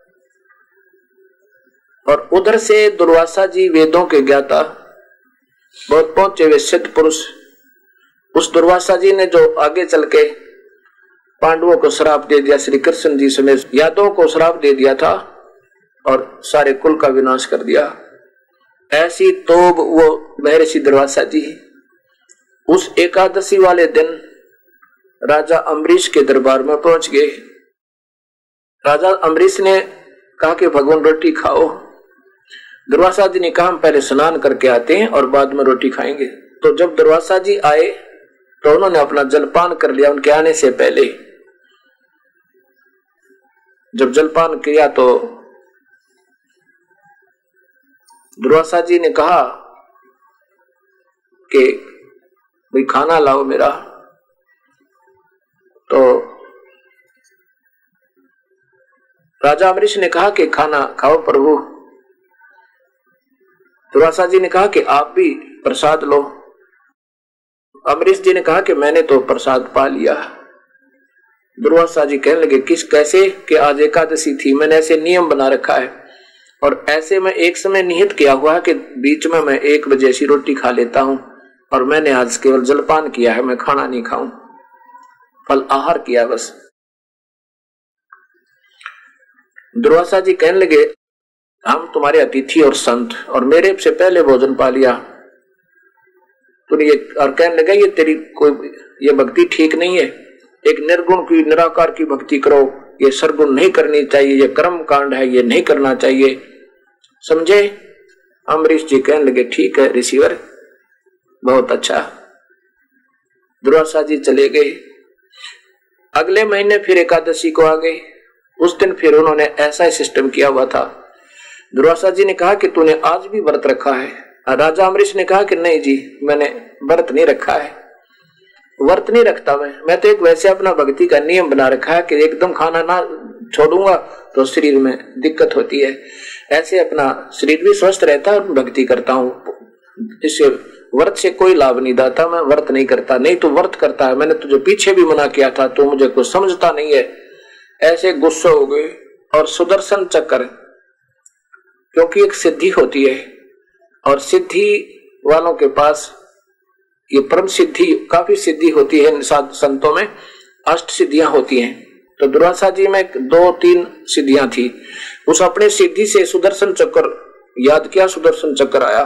और उधर से दुर्वासा जी वेदों के ज्ञाता, बहुत पहुंचे हुए सिद्ध पुरुष, उस दुर्वासा जी ने जो आगे चल के पांडवों को श्राप दे दिया, श्री कृष्ण जी समेत यादवों को श्राप दे दिया था और सारे कुल का विनाश कर दिया। ऐसी तोब वो महर्षि दुर्वासा जी उस एकादशी वाले दिन राजा अम्बरीश के दरबार में पहुंच गए। राजा अम्बरीश ने कहा कि भगवान रोटी खाओ। दुर्वासा जी ने कहा हम पहले स्नान करके आते हैं और बाद में रोटी खाएंगे। तो जब दुर्वासा जी आए तो उन्होंने अपना जलपान कर लिया। उनके आने से पहले जब जलपान किया तो दुर्वासा जी ने कहा कि भाई खाना लाओ मेरा। तो राजा अम्बरीश ने कहा कि खाना खाओ प्रभु। दुर्वासा जी ने कहा कि आप भी प्रसाद लो। अम्बरीश जी ने कहा कि मैंने तो प्रसाद पा लिया। दुर्वासा जी कहने लगे किस कैसे कि आज एकादशी थी, मैंने ऐसे नियम बना रखा है और ऐसे में एक समय निहित किया हुआ है कि बीच में मैं 1 बजे ऐसी रोटी खा लेता हूं और मैंने आज केवल जलपान किया है, मैं खाना नहीं खाऊं, फल आहार किया बस। दुर्वासा जी कहने लगे हम तुम्हारे अतिथि और संत और मेरे से पहले भोजन पा लिया तो ये, और कहने लगा ये तेरी कोई ये भक्ति ठीक नहीं है। एक निर्गुण की निराकार की भक्ति करो, ये सरगुण नहीं करनी चाहिए, ये कर्म कांड है, ये नहीं करना चाहिए, समझे। अम्बरीश जी कहने लगे ठीक है ऋषिवर, बहुत अच्छा। दुर्वासा जी चले गए। अगले महीने फिर एकादशी को आ गए। उस दिन फिर उन्होंने ऐसा ही सिस्टम किया हुआ था। दुर्वासा जी ने कहा कि तूने आज भी व्रत रखा है। राजा अम्बरीश ने कहा कि नहीं जी मैंने व्रत नहीं रखा है, व्रत नहीं रखता मैं तो एक वैसे अपना भक्ति का नियम बना रखा है कि एकदम खाना ना छोड़ूंगा तो शरीर में दिक्कत होती है, ऐसे अपना शरीर भी स्वस्थ रहता है और भक्ति करता हूँ। इससे व्रत से कोई लाभ नहीं दाता, मैं व्रत नहीं करता। नहीं तो व्रत करता है, मैंने तुझे पीछे भी मना किया था, तो मुझे कुछ समझता नहीं है। ऐसे गुस्सा हो गए। और सुदर्शन चक्र, क्योंकि एक सिद्धि होती है और सिद्धि वालों के पास ये परम सिद्धि, काफी सिद्धि होती है। संतों में 8 सिद्धियां होती हैं। तो दुर्वासा जी में 2-3 सिद्धियां थी। उस अपने सिद्धि से सुदर्शन चक्र याद किया, सुदर्शन चक्र आया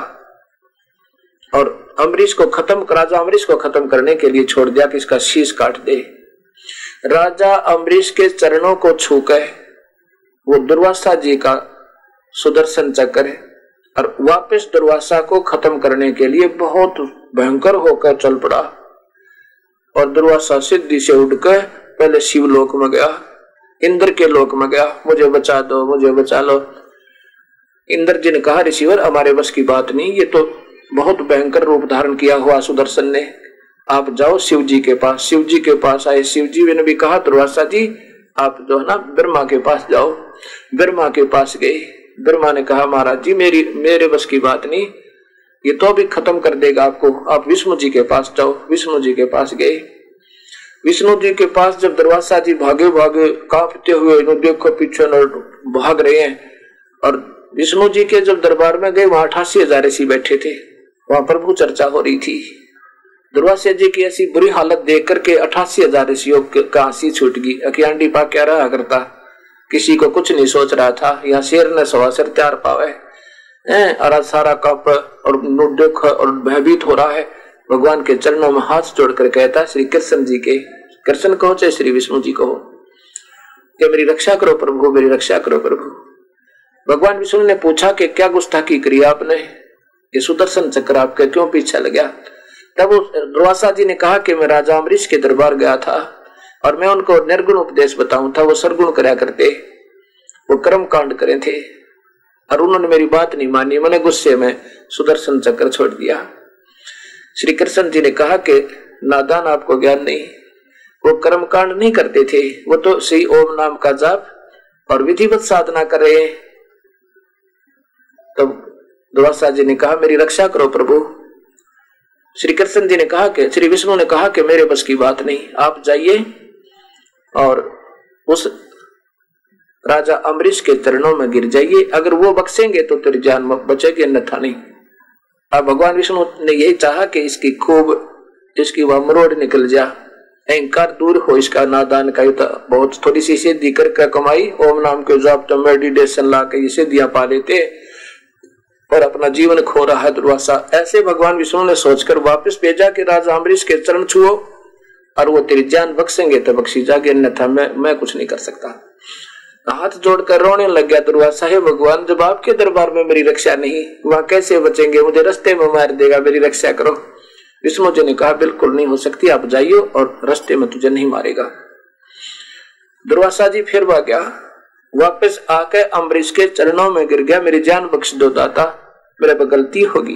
और अम्बरीश को खत्म, राजा अम्बरीश को खत्म करने के लिए छोड़ दिया कि इसका शीश काट दे। राजा अम्बरीश के चरणों को छूकर वो दुर्वासा जी का सुदर्शन चक्र है और वापस दुर्वासा को खत्म करने के लिए बहुत भयंकर होकर चल पड़ा। और दुर्वासा सिद्धि से उठकर पहले शिवलोक में गया, इंद्र के लोक में गया, मुझे बचा दो, मुझे बचा लो। इंद्र जी ने कहा ऋषिवर हमारे बस की बात नहीं, ये तो बहुत भयंकर रूप धारण किया हुआ सुदर्शन ने, आप जाओ शिव जी के पास। शिव जी के पास आए। शिव जी ने भी कहा दुर्वासा जी आप जो है ना ब्रह्मा के पास जाओ। ब्रह्मा के पास गए। ब्रह्मा ने कहा महाराज जी मेरे बस की बात नहीं, ये तो भी खत्म कर देगा आपको, आप विष्णु जी के पास जाओ। विष्णु जी के पास गए। विष्णु जी के पास जब दुर्वासा जी भागे भागे कांपते हुए देखो पीछे भाग रहे हैं और विष्णु जी के जब दरबार में गए वहां 88,000 ऋषि बैठे थे, वहां प्रभु चर्चा हो रही थी। दुर्वासा जी की ऐसी बुरी हालत देख करके 88,000 ऋषियों का हंसी छूट गई। अखियांडी पा क्या रहा करता, किसी को कुछ नहीं सोच रहा था। यहाँ शेर ने सवा सिर त्यार पावे और सारा कप और दुख और भयभीत हो रहा है। भगवान के चरणों में हाथ जोड़कर कहता, श्री कृष्ण जी के, कृष्ण कहो चाहे श्री विष्णु जी कहो, कि मेरी रक्षा करो प्रभु, मेरी रक्षा करो प्रभु। भगवान विष्णु ने पूछा कि क्या गुस्ताखी करी आपने, ये सुदर्शन चक्र आपके क्यों पीछे लग गया। तब दुर्वासा जी ने कहा कि मैं राजा अम्बरीश के दरबार गया था और मैं उनको निर्गुण उपदेश बताऊं था, वो सरगुण कराया करते, वो कर्म कांड करे थे और उन्होंने मेरी बात नहीं मानी। मैंने गुस्से में सुदर्शन चक्र छोड़ दिया। श्री कृष्ण जी ने कहा कि नादान, आपको ज्ञान नहीं, वो कर्म कांड नहीं करते थे, वो तो श्री ओम नाम का जाप और विधिवत साधना कर रहे हैं। तब दुर्वासा जी ने कहा मेरी रक्षा करो प्रभु। श्री कृष्ण जी ने कहा कि श्री विष्णु ने कहा कि मेरे बस की बात नहीं, आप जाइए और उस राजा अम्बरीश के चरणों में गिर जाइए, अगर वो बख्शेंगे तो तेरी जान बचेगी, अन्यथा नहीं। अब भगवान विष्णु ने यही चाहा कि इसकी खूब इसकी वह मरोड़ निकल जा, अहंकार दूर हो, इसका नादान का बहुत थोड़ी सी सिद्धि करके कमाई, ओम नाम के जाप तो मेडिटेशन ला के ये सिद्धियां पा लेते और अपना जीवन खो रहा है दुर्वासा। ऐसे भगवान विष्णु ने सोचकर वापस भेजा कि राजा अम्बरीश के चरण छुओ और वो तेरी जान बख्शेंगे तो बख्शी जागे, अन्यथा मैं कुछ नहीं कर सकता। हाथ जोड़कर रोने लग गया दुर्वासा, हे भगवान, जब आपके दरबार में मेरी रक्षा नहीं, वहां कैसे बचेंगे, मुझे रास्ते में मार देगा, मेरी रक्षा करो। विष्णु जी ने कहा बिल्कुल नहीं हो सकती, आप जाइए और रास्ते में तुझे नहीं मारेगा। दुर्वासा जी फिर भाग गया, वापस आके अम्बरीश के चरणों में गिर गया, मेरी जान बख्श दो दाता, मेरे पर गलती होगी।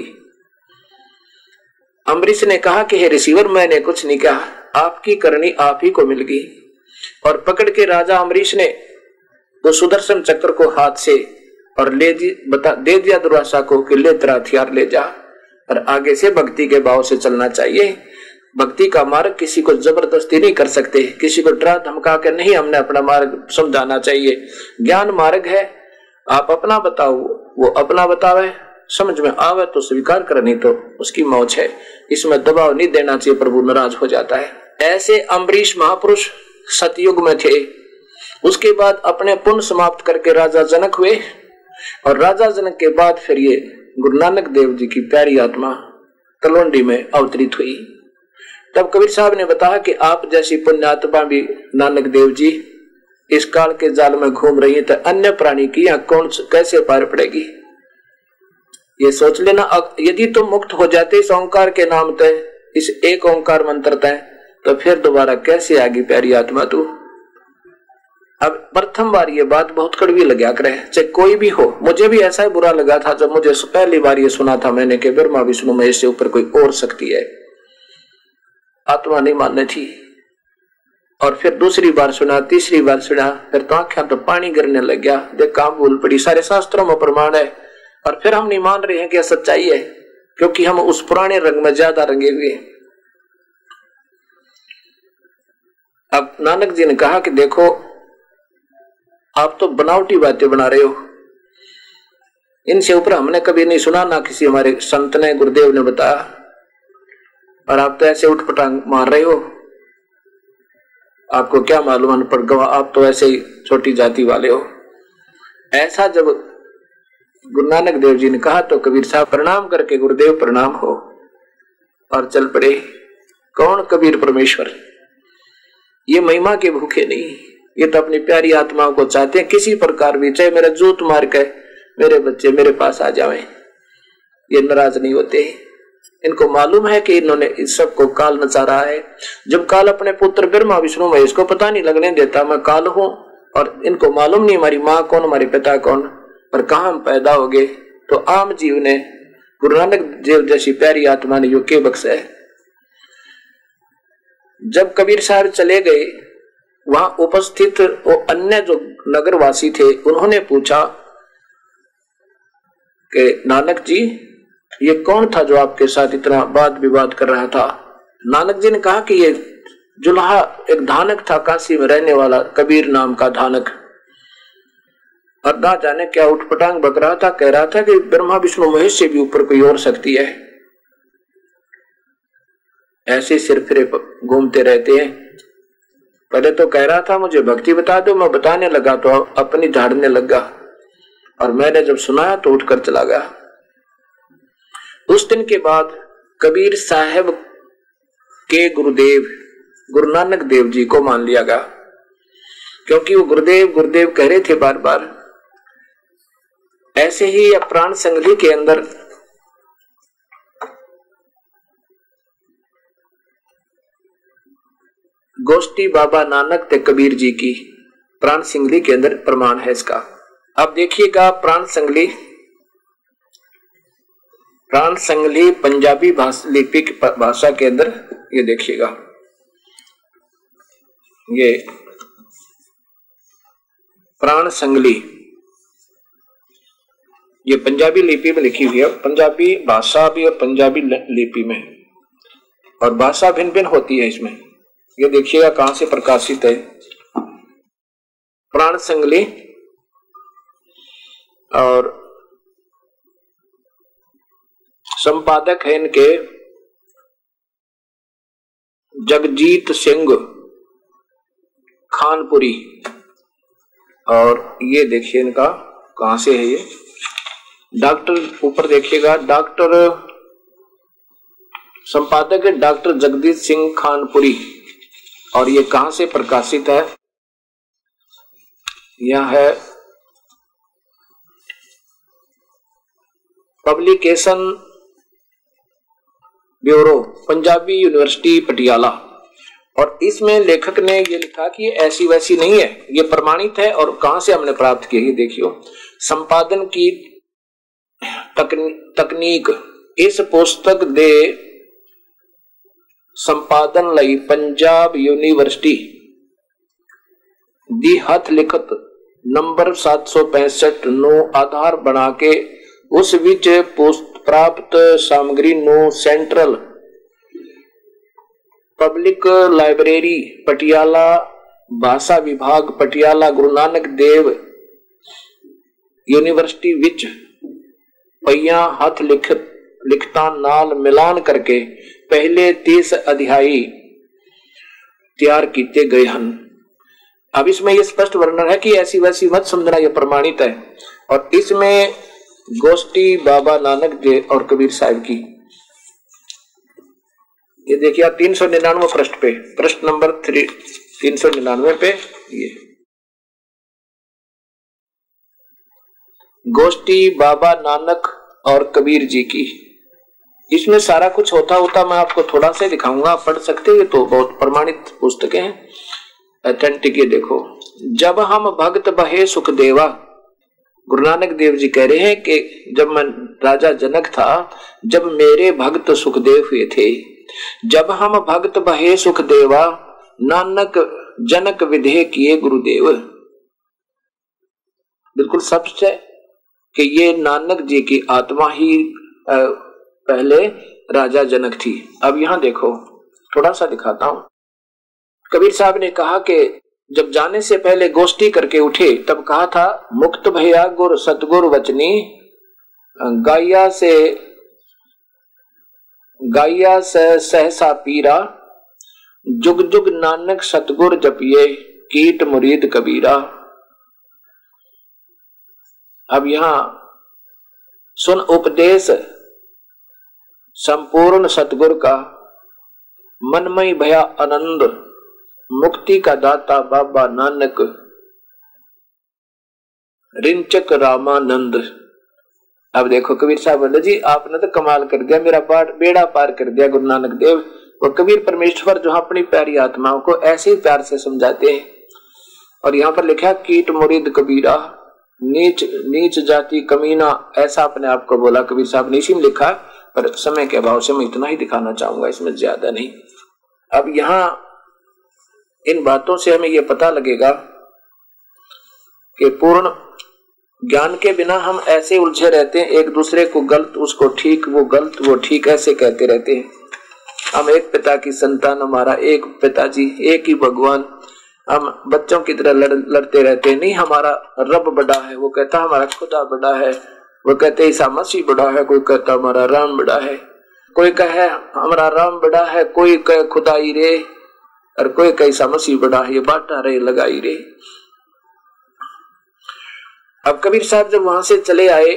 अम्बरीश ने कहा कि हे रिसीवर, मैंने कुछ नहीं कहा, आपकी करनी आप ही को मिल गई। और पकड़ के राजा अम्बरीश ने वो सुदर्शन चक्र को हाथ से और दे दिया दुर्वासा को कि ले तेरा हथियार ले जा और आगे से भक्ति के भाव से चलना चाहिए। भक्ति का मार्ग किसी को जबरदस्ती नहीं कर सकते, किसी को डरा धमका कर नहीं, हमने अपना मार्ग समझाना चाहिए। ज्ञान मार्ग है, आप अपना बताओ, वो अपना बतावे, समझ में आवे तो स्वीकार कर, नहीं तो उसकी मौज है। इसमें दबाव नहीं देना चाहिए, प्रभु नाराज हो जाता है। ऐसे अम्बरीश महापुरुष सतयुग में थे। उसके बाद अपने पुण्य समाप्त करके राजा जनक हुए और राजा जनक के बाद फिर ये गुरु नानक देव जी की प्यारी आत्मा तलवंडी में अवतरित हुई। तब कबीर साहब ने बताया कि आप जैसी पुण्यात्मा भी नानक देव जी इस काल के जाल में घूम रही है, तो अन्य प्राणी की यहाँ कौन कैसे पार पड़ेगी, ये सोच लेना। यदि तुम मुक्त हो जाते इस ओंकार के नाम तय, इस एक ओंकार मंत्र तय, तो फिर दोबारा कैसे आएगी प्यारी आत्मा तू। अब प्रथम बार ये बात बहुत कड़वी लगा करे, चाहे कोई भी हो। मुझे भी ऐसा ही बुरा लगा था जब मुझे पहली बार ये सुना था मैंने कि ब्रह्मा विष्णु महेश से ऊपर कोई और शक्ति है, आत्मा नहीं मानने थी। और फिर दूसरी बार सुना, तीसरी बार सुना, फिर तो आंखें तो पानी गिरने लग गया, देख काम भूल पड़ी, सारे शास्त्रों में प्रमाण है और फिर हम नहीं मान रहे हैं कि सच्चाई है, क्योंकि हम उस पुराने रंग में ज्यादा रंगे हुए। अब नानक जी ने कहा कि देखो आप तो बनावटी बातें बना रहे हो, इनसे ऊपर हमने कभी नहीं सुना, ना किसी हमारे संत ने गुरुदेव ने बताया, और आप तो ऐसे उठपटांग मार रहे हो। आपको क्या मालूम अनपढ़ गवाह, आप तो ऐसे ही छोटी जाति वाले हो। ऐसा जब गुरु नानक देव जी ने कहा तो कबीर साहब प्रणाम करके गुरुदेव प्रणाम हो और चल पड़े। कौन कबीर परमेश्वर, ये महिमा के भूखे नहीं, ये तो अपनी प्यारी आत्माओं को चाहते हैं किसी प्रकार भी, चाहे मेरा जूत मार के मेरे बच्चे मेरे पास आ जाएं, ये नाराज नहीं होते। इनको मालूम है कि इन्होंने इस सब को काल नचा रहा है। जब काल अपने पुत्र ब्रह्मा विष्णु महेश को पता नहीं लगने देता मैं काल हूं, और इनको मालूम नहीं हमारी माँ कौन हमारे पिता कौन और कहां हम पैदा हो गए, तो आम जीव ने गुरु नानक देव जैसी प्यारी आत्मा ने युग के बख्शा है। जब कबीर साहब चले गए, वहां उपस्थित वो अन्य जो नगरवासी थे उन्होंने पूछा कि नानक जी ये कौन था जो आपके साथ इतना वाद विवाद कर रहा था। नानक जी ने कहा कि ये जुल्हा एक धानक था, काशी में रहने वाला कबीर नाम का धानक। और ना जाने क्या उठपटांग बक रहा था, कह रहा था कि ब्रह्मा विष्णु महेश से भी ऊपर कोई और शक्ति है। ऐसे सिर फिरे घूमते रहते हैं। पहले तो कह रहा था मुझे भक्ति बता दो, मैं बताने लगा तो अपनी झाड़ने लगा, और मैंने जब सुनाया तो उठकर चला गया। उस दिन के बाद कबीर साहब के गुरुदेव गुरु नानक देव जी को मान लिया गया, क्योंकि वो गुरुदेव गुरुदेव कह रहे थे बार बार। ऐसे ही प्राण संगली के अंदर गोष्ठी बाबा नानक ते कबीर जी की प्राण संगली के अंदर प्रमाण है इसका। अब देखिएगा प्राण संगली पंजाबी लिपिक भाषा के अंदर ये देखिएगा, ये प्राण संगली ये पंजाबी लिपि में लिखी हुई है। पंजाबी भाषा भी और पंजाबी लिपि में, और भाषा भिन्न भिन्न होती है इसमें। ये देखिएगा कहां से प्रकाशित है प्राण संगली, और संपादक है इनके जगजीत सिंह खानपुरी। और ये देखिए इनका कहां से है, ये डॉक्टर ऊपर देखिएगा, डॉक्टर संपादक है डॉक्टर जगजीत सिंह खानपुरी। और ये कहां से प्रकाशित है, यह है publication bureau, Punjabi university Patiala. और इसमें लेखक ने ये लिखा कि ये ऐसी वैसी नहीं है, ये प्रमाणित है। और कहां से हमने प्राप्त किया, ये देखियो संपादन की तकनीक। इस पुस्तक दे संपादन लई पंजाब यूनिवर्सिटी दी हथ लिखत नंबर 765 नो आधार बना के उस विच प्राप्त सामग्री नो सेंट्रल पब्लिक लाइब्रेरी पटियाला भाषा विभाग पटियाला गुरु नानक देव यूनिवर्सिटी विच पईया हथ लिखता नाल मिलान करके पहले 30 अध्यायी तैयार किए गए हैं। अब इसमें यह स्पष्ट वर्णन है कि ऐसी वैसी मत समझना, यह प्रमाणित है। और इसमें गोष्ठी बाबा नानक जी और कबीर साहब की, ये देखिए आप 399 पृष्ठ पे, पृष्ठ नंबर 399 पे, ये गोष्ठी बाबा नानक और कबीर जी की। इसमें सारा कुछ होता मैं आपको थोड़ा सा दिखाऊंगा, आप पढ़ सकते हैं। तो बहुत प्रमाणित पुस्तकें हैं, ऑथेंटिक। ये देखो, जब हम भक्त बहे सुख देवा, गुरु नानक देव जी कह रहे हैं कि जब मैं राजा जनक था, जब मेरे भक्त सुखदेव हुए थे, जब हम भक्त बहे सुख देवा, नानक जनक विधेय किए गुरुदेव। बिल्कुल सच है कि ये नानक जी की आत्मा ही पहले राजा जनक थी। अब यहां देखो, थोड़ा सा दिखाता हूं। कबीर साहब ने कहा कि जब जाने से पहले गोष्ठी करके उठे तब कहा था, मुक्त भैया गुर सतगुर वचनी, गाया से सहसा पीरा, जुग जुग नानक सतगुर जपिए, कीट मुरीद कबीरा। अब यहां सुन उपदेश संपूर्ण सतगुर का, मनमय भया आनंद, मुक्ति का दाता बाबा नानक, रिंचक रामानंद। अब देखो कबीर साहब बोले, जी आपने तो कमाल कर दिया, मेरा बेड़ा पार कर दिया गुरु नानक देव। वो कबीर परमेश्वर जो अपनी प्यारी आत्माओं को ऐसे ही प्यार से समझाते हैं। और यहाँ पर लिखा, कीट मुरीद कबीरा, नीच जाति कमीना, ऐसा अपने आप को बोला कबीर साहब ने। इसी में लिखा, पर समय के अभाव से मैं इतना ही दिखाना चाहूंगा, इसमें ज्यादा नहीं। अब यहां इन बातों से हमें यह पता लगेगा कि पूर्ण ज्ञान के बिना हम ऐसे उलझे रहते हैं, एक दूसरे को गलत, उसको ठीक, वो गलत, वो ठीक, ऐसे कहते रहते हैं। हम एक पिता की संतान, हमारा एक पिताजी, एक ही भगवान, हम बच्चों की तरह लड़ते रहते नहीं, हमारा रब बड़ा है, वो कहता हमारा खुदा बड़ा है, वो कहते ईसा मसीह बड़ा है, कोई कहता हमारा राम बड़ा है, कोई कहे हमारा राम बड़ा है, कोई कहे खुदाई रे, और कोई कहे ईसा मसीह बड़ा है, ये बांटा रहे लगाई रे। अब कबीर साहब जब वहां से चले आए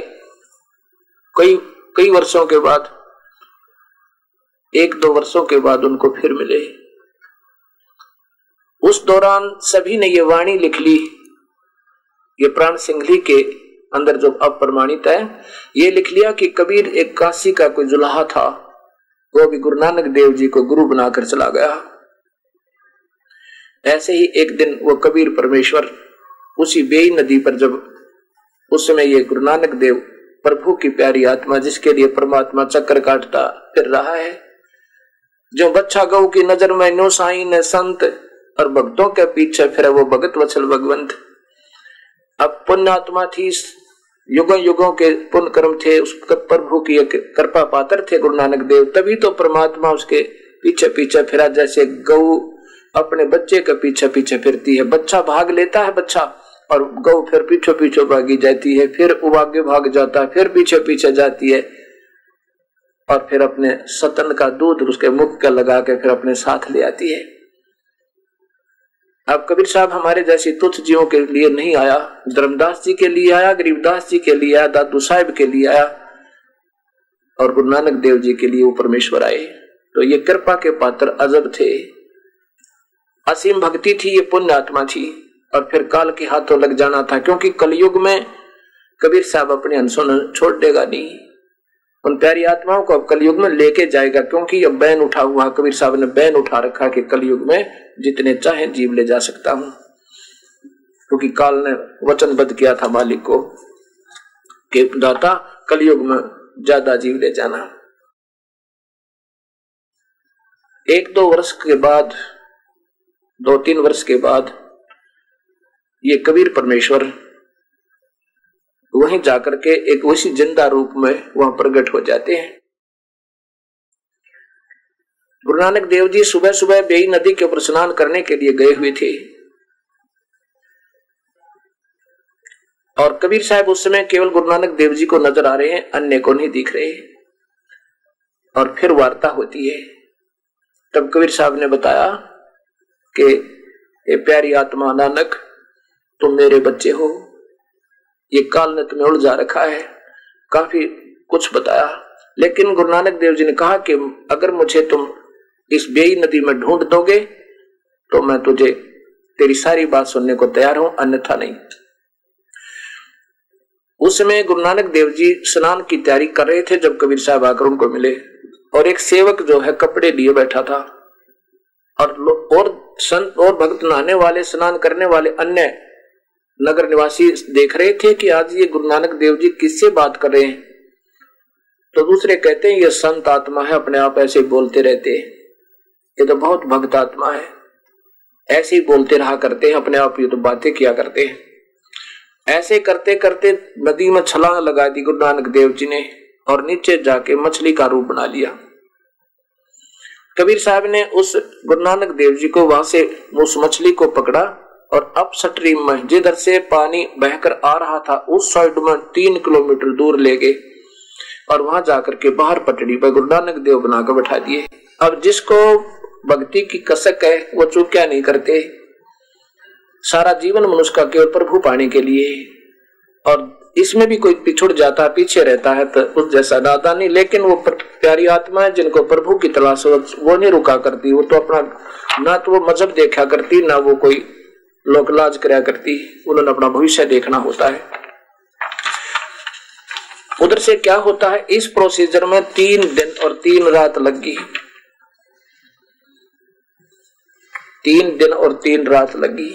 कई वर्षों के बाद, 1-2 वर्षों के बाद उनको फिर मिले। उस दौरान सभी ने ये वाणी लिख ली, ये प्राण सिंघली के अंदर जो अब प्रमाणित है, ये लिख लिया कि कबीर एक काशी का कोई जुलाहा था, वो भी गुरु नानक देव जी को गुरु बनाकर चला गया। ऐसे ही एक दिन वो कबीर परमेश्वर उसी बेई नदी पर, जब उस समय ये गुरु नानक देव प्रभु की प्यारी आत्मा, जिसके लिए परमात्मा चक्कर काटता फिर रहा है, जो बच्चा गौ की नजर में नो साई ने संत, और भक्तों के पीछे फिर वो भगत वत्सल भगवंत। अब पुण्यात्मा थी, युगों युगों के पुण्य कर्म थे, उस प्रभु की एक कृपा पात्र थे गुरु नानक देव, तभी तो परमात्मा उसके पीछे पीछे फिरा, जैसे गौ अपने बच्चे के पीछे पीछे फिरती है, बच्चा भाग लेता है बच्चा, और गौ फिर पीछे पीछे भागी जाती है, फिर वो आगे भाग जाता है, फिर पीछे पीछे जाती है, और फिर अपने सतन का दूध उसके मुख का लगा के फिर अपने साथ ले आती है। अब कबीर साहब हमारे जैसी तुच्छ जीवों के लिए नहीं आया, धर्मदास जी के लिए आया, गरीबदास जी के लिए आया, दादू साहिब के लिए आया, और गुरु नानक देव जी के लिए वो परमेश्वर आए। तो ये कृपा के पात्र अजब थे, असीम भक्ति थी, ये पुण्य आत्मा थी, और फिर काल के हाथों लग जाना था, क्योंकि कलयुग में कबीर साहब अपने अंशों छोड़ देगा नहीं, उन प्यारी आत्माओं को अब कलयुग में लेके जाएगा, क्योंकि अब बैन उठा हुआ, कबीर साहब ने बैन उठा रखा कि कलयुग में जितने चाहे जीव ले जा सकता हूं, क्योंकि काल ने वचनबद्ध किया था मालिक को कि दाता कलयुग में ज्यादा जीव ले जाना। 1-2 वर्ष के बाद, 2-3 वर्ष के बाद ये कबीर परमेश्वर वहीं जाकर के एक उसी जिंदा रूप में वहां प्रकट हो जाते हैं। गुरु नानक देव जी सुबह सुबह बेई नदी के ऊपर स्नान करने के लिए गए हुए थे, और कबीर साहब उस समय केवल गुरु नानक देव जी को नजर आ रहे हैं, अन्य को नहीं दिख रहे। और फिर वार्ता होती है, तब कबीर साहब ने बताया कि ये प्यारी आत्मा नानक, तुम मेरे बच्चे हो, ये काल ने तुम्हें उलझा रखा है, काफी कुछ बताया। लेकिन गुरु नानक देव जी ने कहा कि अगर मुझे तुम इस बेई नदी में ढूंढ दोगे तो मैं तुझे तेरी सारी बात सुनने को तैयार हूं, अन्यथा नहीं। उस समय गुरु नानक देव जी स्नान की तैयारी कर रहे थे जब कबीर साहब आकर उनको मिले, और एक सेवक जो है कपड़े लिए बैठा था, और संत और भक्त नहाने वाले, स्नान करने वाले अन्य नगर निवासी देख रहे थे कि आज ये गुरु नानक देव जी किससे बात कर रहे हैं। तो दूसरे कहते हैं ये संत आत्मा है, अपने आप ऐसे बोलते रहते हैं, ये तो बहुत भक्त आत्मा है, ऐसे ही बोलते रहा करते हैं अपने आप, ये तो बातें किया करते हैं। ऐसे करते करते नदी में छलांग लगा दी गुरु नानक देव जी ने, और नीचे जाके मछली का रूप बना लिया। कबीर साहब ने उस गुरु नानक देव जी को वहां से उस मछली को पकड़ा, और अप स्ट्रीम में जिधर से पानी बहकर आ रहा था उस साइड में 3 किलोमीटर दूर ले गए, और वहां जाकर के बाहर पटड़ी पर गुरु नानक देव बनाकर बैठा दिए। अब जिसको भक्ति की कसक है वो चूक्या नहीं करते, सारा जीवन मनुष्य का केवल प्रभु पाने के लिए, और इसमें भी कोई पिछड़ जाता है, पीछे रहता है तो उस जैसा नादानी। लेकिन वो प्यारी आत्मा है जिनको प्रभु की तलाश हो, वो नहीं रुका करती, वो तो अपना ना तो वो मजहब देखा करती, ना वो कोई लोक लाज कराया करती, उन्होंने अपना भविष्य देखना होता है। उधर से क्या होता है, इस प्रोसीजर में 3 दिन और 3 रात लग गई, 3 दिन और 3 रात लगी।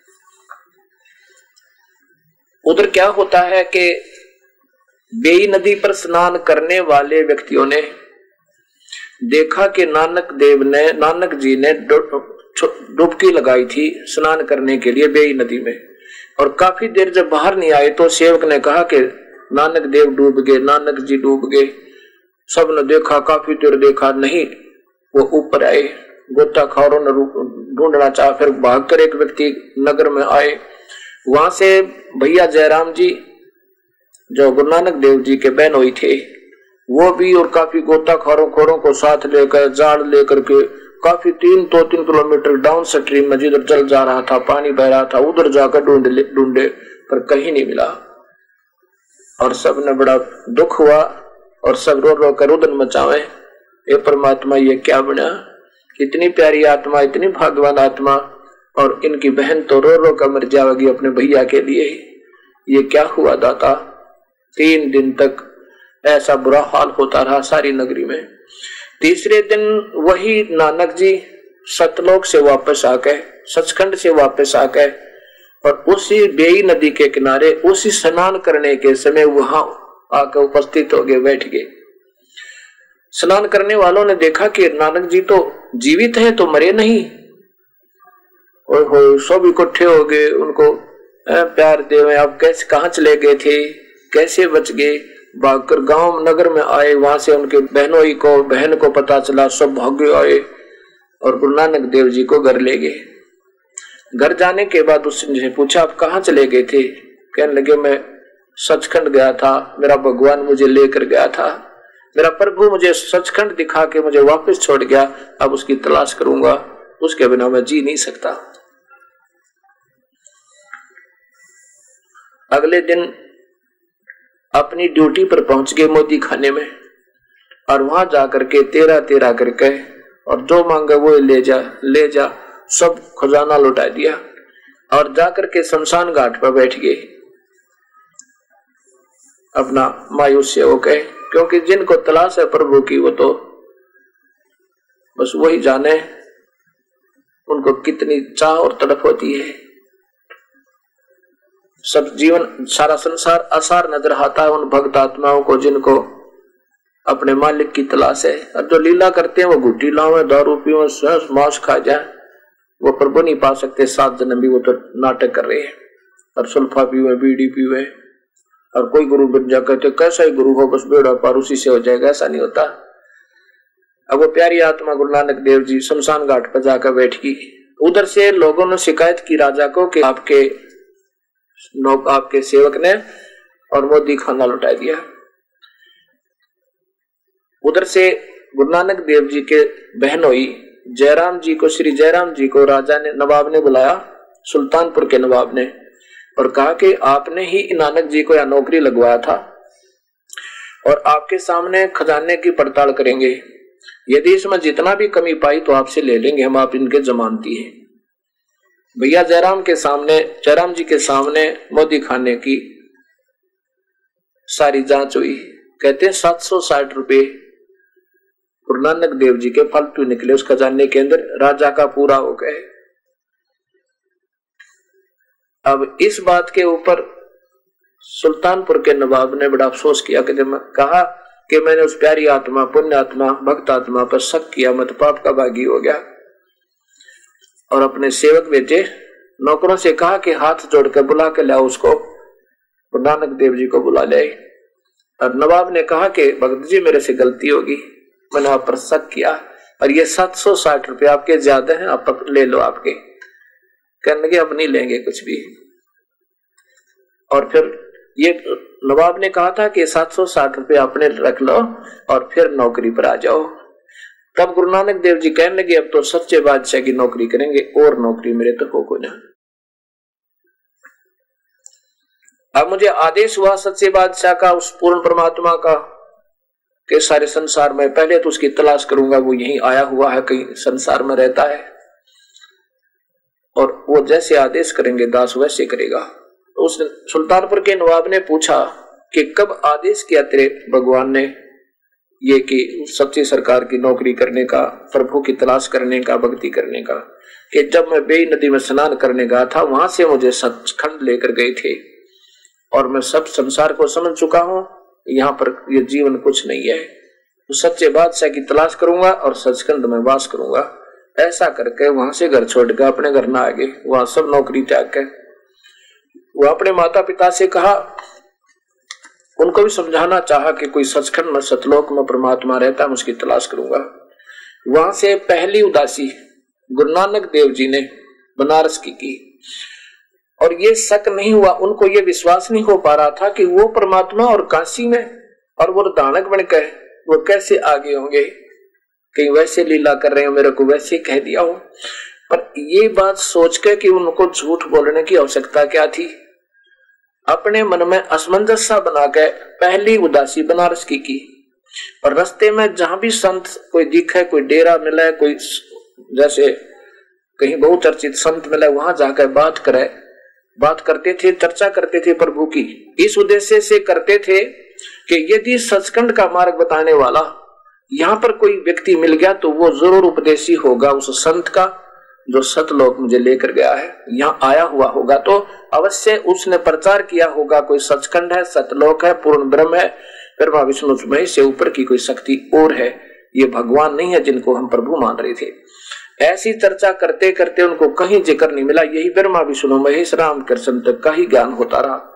उधर क्या होता है कि बेई नदी पर स्नान करने वाले व्यक्तियों ने देखा कि नानक जी ने डुबकी लगाई थी स्नान करने के लिए बेई नदी में, और काफी देर जब बाहर नहीं आए तो सेवक ने कहा कि नानक देव डूब गए, नानक जी डूब गए। सबने देखा, काफी देर देखा, नहीं, वो ऊपर आए, गोताखोरों ने ढूंढना चाहा। फिर भागकर एक व्यक्ति नगर में आए, वहां से भैया जयराम जी जो गुरु नानक देव जी के बहनोई थे वो भी, और काफी गोताखोरों को साथ लेकर जाल लेकर के काफी 3 किलोमीटर डाउन स्ट्रीम में जिधर जल जा रहा था, पानी बह रहा था, उधर जाकर ढूंढे पर कहीं नहीं मिला। और सब ने बड़ा दुख हुआ और सब रो रो कर रुदन मचावे, ये परमात्मा ये क्या बना, इतनी प्यारी आत्मा, इतनी भाग्यवान आत्मा, और इनकी बहन तो रो रो कर मर जाएगी अपने भैया के लिए, ये क्या हुआ दाता। 3 दिन तक ऐसा बुरा हाल होता रहा सारी नगरी में। तीसरे दिन वही नानक जी सतलोक से वापस आके, सचखंड से वापस आके, और उसी बेई नदी के किनारे उसी स्नान करने के समय वहां आकर उपस्थित हो गए, बैठ गए। स्नान करने वालों ने देखा कि नानक जी तो जीवित हैं, तो मरे नहीं। और सब इकट्ठे हो गए, उनको प्यार देवे, आप कैसे कहाँ चले गए थे, कैसे बच गए। भागकर गांव नगर में आए, वहां से उनके बहन को पता चला, सब भागे आए और गुरु नानक देव जी को घर ले गए। घर जाने के बाद उसने पूछा आप कहाँ चले गए थे। कहने लगे मैं सचखंड गया था, मेरा भगवान मुझे लेकर गया था, मेरा प्रभु मुझे सचखंड दिखा के मुझे वापस छोड़ गया, अब उसकी तलाश करूंगा, उसके बिना मैं जी नहीं सकता। अगले दिन अपनी ड्यूटी पर पहुंच गए मोदी खाने में, और वहां जाकर के 13 करके, और जो मांगे वो ले जा, सब खजाना लुटा दिया, और जाकर के शमशान घाट पर बैठ गए अपना मायूस से होकर, क्योंकि जिनको तलाश है प्रभु की वो तो बस वही जाने उनको कितनी चाह और तड़प होती है। सब जीवन सारा संसार आसार नजर आता है उन भक्त आत्माओं को जिनको अपने मालिक की तलाश है। और जो लीला करते हैं वो घुट्टी लावे, दारू पीवे, मांस खा जाए, वो प्रभु नहीं पा सकते। 7 जन्म भी वो तो नाटक कर रहे हैं, और सुल्फा पीवे, बीड़ी पीवे, और कोई गुरु बन जा कहते कैसा ही गुरु हो, बस बेड़ा पार उसी से हो जाएगा, ऐसा नहीं होता। अब वो प्यारी आत्मा गुरु नानक देव जी शमशान घाट पर जाकर बैठ गई। उधर से लोगों ने शिकायत की राजा को कि आपके सेवक ने और मोदी खाना लुटा दिया। उधर से गुरु नानक देव जी के बहनोई जयराम जी को, श्री जयराम जी को राजा ने, नवाब ने बुलाया, सुल्तानपुर के नवाब ने, और कहा कि आपने ही नानक जी को यहाँ नौकरी लगवाया था और आपके सामने खजाने की पड़ताल करेंगे, यदि इसमें जितना भी कमी पाई तो आपसे ले लेंगे, हम आप इनके जमानती हैं। भैया जयराम जी के सामने मोदी खाने की सारी जांच हुई। कहते हैं 760 रुपए गुरु नानक देव जी के फालतू निकले उस खजाने के अंदर, राजा का पूरा हो गए। अब इस बात के ऊपर सुल्तानपुर के नवाब ने बड़ा अफसोस किया कि जब कहा कि मैंने उस प्यारी आत्मा, पुण्य आत्मा, भक्त आत्मा पर शक किया, मैं तो पाप का भागी हो गया। और अपने सेवक भेजे, नौकरों से कहा कि हाथ जोड़कर बुला के लाओ उसको, गुरु नानक देव जी को बुला ले। और नवाब ने कहा कि भगत जी मेरे से गलती होगी, मैंने आप पर शक किया, और ये 760 रुपये आपके ज्यादा हैं, आप ले लो आपके। कहने लगे अब नहीं लेंगे कुछ भी। और फिर ये नवाब ने कहा था कि 760 रुपये आपने रख लो और फिर नौकरी पर आ जाओ। तब गुरु नानक देव जी कहने लगे अब तो सच्चे बादशाह की नौकरी करेंगे, और नौकरी मेरे तो हो को ना। अब मुझे आदेश हुआ सच्चे बादशाह का, उस पूर्ण परमात्मा का, कि सारे संसार में पहले तो उसकी तलाश करूंगा, वो यहीं आया हुआ है, कहीं संसार में रहता है, और वो जैसे आदेश करेंगे दास वैसे करेगा। उस सुल्तानपुर के नवाब ने पूछा कि कब आदेश किया तेरे भगवान ने ये कि सच्ची सरकार की नौकरी करने का, प्रभु की तलाश करने का, भक्ति करने का। कि जब मैं बेई नदी में स्नान करने गया था, वहां से मुझे सचखंड लेकर गए थे, और मैं सब संसार को समझ चुका हूं, यहाँ पर ये जीवन कुछ नहीं है, तो सच्चे बादशाह की तलाश करूंगा और सचखंड में वास करूंगा। ऐसा करके वहां से घर छोड़ के अपने घर ना आ गए, वहां सब नौकरी त्याग के। वो अपने माता पिता से कहा, उनको भी समझाना चाहा कि कोई सचखंड में, सतलोक में परमात्मा रहता है, मैं उसकी तलाश करूंगा। वहां से पहली उदासी गुरु नानक देव जी ने बनारस की और ये शक नहीं हुआ, उनको ये विश्वास नहीं हो पा रहा था कि वो परमात्मा और काशी में और वो दानक बनकर वो कैसे आगे होंगे, कहीं वैसे लीला कर रहे हो, मेरे को वैसे कह दिया हो। पर ये बात सोच के कि उनको झूठ बोलने की आवश्यकता क्या थी, अपने मन में असमंजस सा बनाकर पहली उदासी बनारस की और रास्ते में जहां भी संत कोई दिखे, कोई डेरा मिले, कोई जैसे कहीं बहुचर्चित संत मिले, वहां जाकर बात करते थे, चर्चा करते थे प्रभु की। इस उद्देश्य से करते थे कि यदि सचखंड का मार्ग बताने वाला यहाँ पर कोई व्यक्ति मिल गया तो वो जरूर उपदेशी होगा उस संत का जो सतलोक मुझे लेकर गया है, यहाँ आया हुआ होगा तो अवश्य उसने प्रचार किया होगा, कोई सचखंड है, सतलोक है, पूर्ण ब्रह्म है, ब्रह्मा विष्णु महेश से ऊपर की कोई शक्ति और है, ये भगवान नहीं है जिनको हम प्रभु मान रहे थे। ऐसी चर्चा करते करते उनको कहीं जिक्र नहीं मिला, यही ब्रह्मा विष्णु महेश राम कृष्ण तक का ही ज्ञान होता रहा।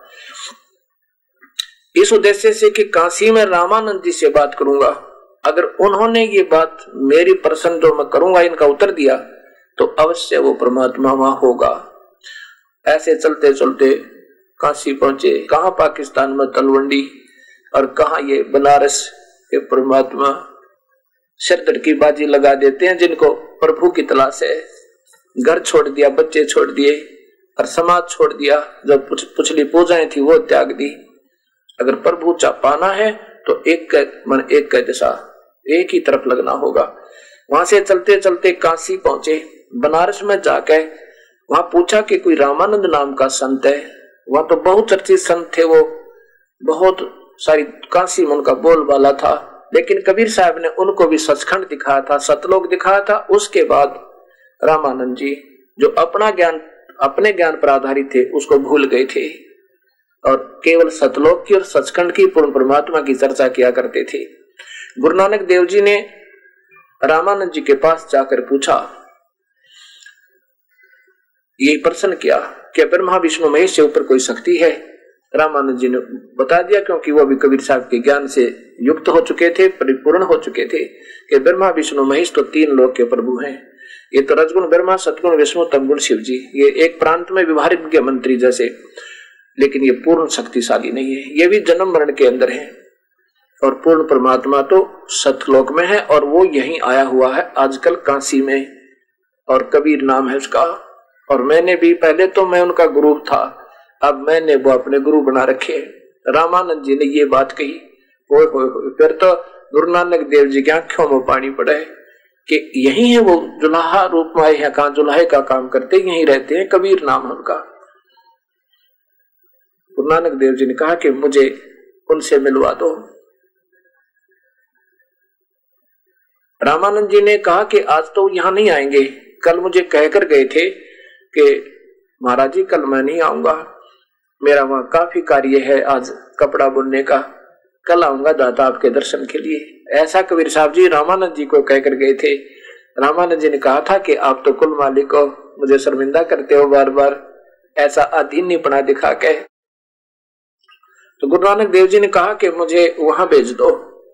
इस उद्देश्य से कि काशी में रामानंद जी से बात करूंगा, अगर उन्होंने ये बात मेरी प्रश्न जो मैं करूंगा इनका उत्तर दिया तो अवश्य वो परमात्मा वहां होगा। ऐसे चलते चलते काशी पहुंचे, कहा पाकिस्तान में तलवंडी और कहा ये बनारस के परमात्मा सिरदर्द की बाजी लगा देते हैं जिनको प्रभु की तलाश है। घर छोड़ दिया, बच्चे छोड़ दिए और समाज छोड़ दिया, जब पिछली पूजाएं थी वो त्याग दी। अगर प्रभु चा पाना है तो एक मन एक का दिशा, एक ही तरफ लगना होगा। वहां से चलते चलते काशी पहुंचे। बनारस में जाकर वहां पूछा कि कोई रामानंद नाम का संत है। वहां तो बहुत चर्चित संत थे, वो बहुत सारी काशी में उनका बोलबाला था, लेकिन कबीर साहब ने उनको भी सचखंड दिखाया था, सतलोक दिखाया था। उसके बाद रामानंद जी जो अपने ज्ञान पर आधारित थे उसको भूल गए थे और केवल सतलोक की और सचखंड की पूर्ण परमात्मा की चर्चा किया करते थे। गुरु नानक देव जी ने रामानंद जी के पास जाकर पूछा, ये प्रश्न किया कि ब्रह्मा विष्णु महेश से ऊपर कोई शक्ति है। रामानंद जी ने बता दिया, क्योंकि वो भी कबीर साहब के ज्ञान से युक्त हो चुके थे, परिपूर्ण हो चुके थे कि ब्रह्मा विष्णु महेश तो 3 लोक के प्रभु हैं। ये तो रजगुण ब्रह्मा, सतगुण विष्णु, तमगुण शिव जी, ये एक प्रांत में विभाज्य मंत्री जैसे, लेकिन ये पूर्ण शक्तिशाली नहीं है। ये भी जन्म मरण के अंदर है और पूर्ण परमात्मा तो सतलोक में है और वो यहीं आया हुआ है आजकल काशी में, और कबीर नाम है उसका। और मैंने भी पहले तो मैं उनका गुरु था, अब मैंने वो अपने गुरु बना रखे। रामानंद जी ने ये बात कही, ओए होए होए, फिर तो गुरु नानक देव जी की आंखों में पानी पड़ा है कि यही है वो, जुलाहा रूप में आए हैं, कहां जुलाहे का काम करते यहीं रहते हैं, कबीर नाम है उनका। गुरु नानक देव जी ने कहा कि मुझे उनसे मिलवा दो। रामानंद जी ने कहा कि आज तो यहाँ नहीं आएंगे, कल मुझे कहकर गए थे कि महाराज जी कल मैं नहीं आऊंगा, मेरा वहां काफी कार्य है आज कपड़ा बुनने का, कल आऊंगा दादा आपके दर्शन के लिए। ऐसा कबीर साहब जी रामानंद जी को कहकर गए थे। रामानंद जी ने कहा था कि आप तो कुल मालिक हो, मुझे शर्मिंदा करते हो बार बार, ऐसा अधीनपना दिखा के। तो गुरु नानक देव जी ने कहा कि मुझे वहां भेज दो।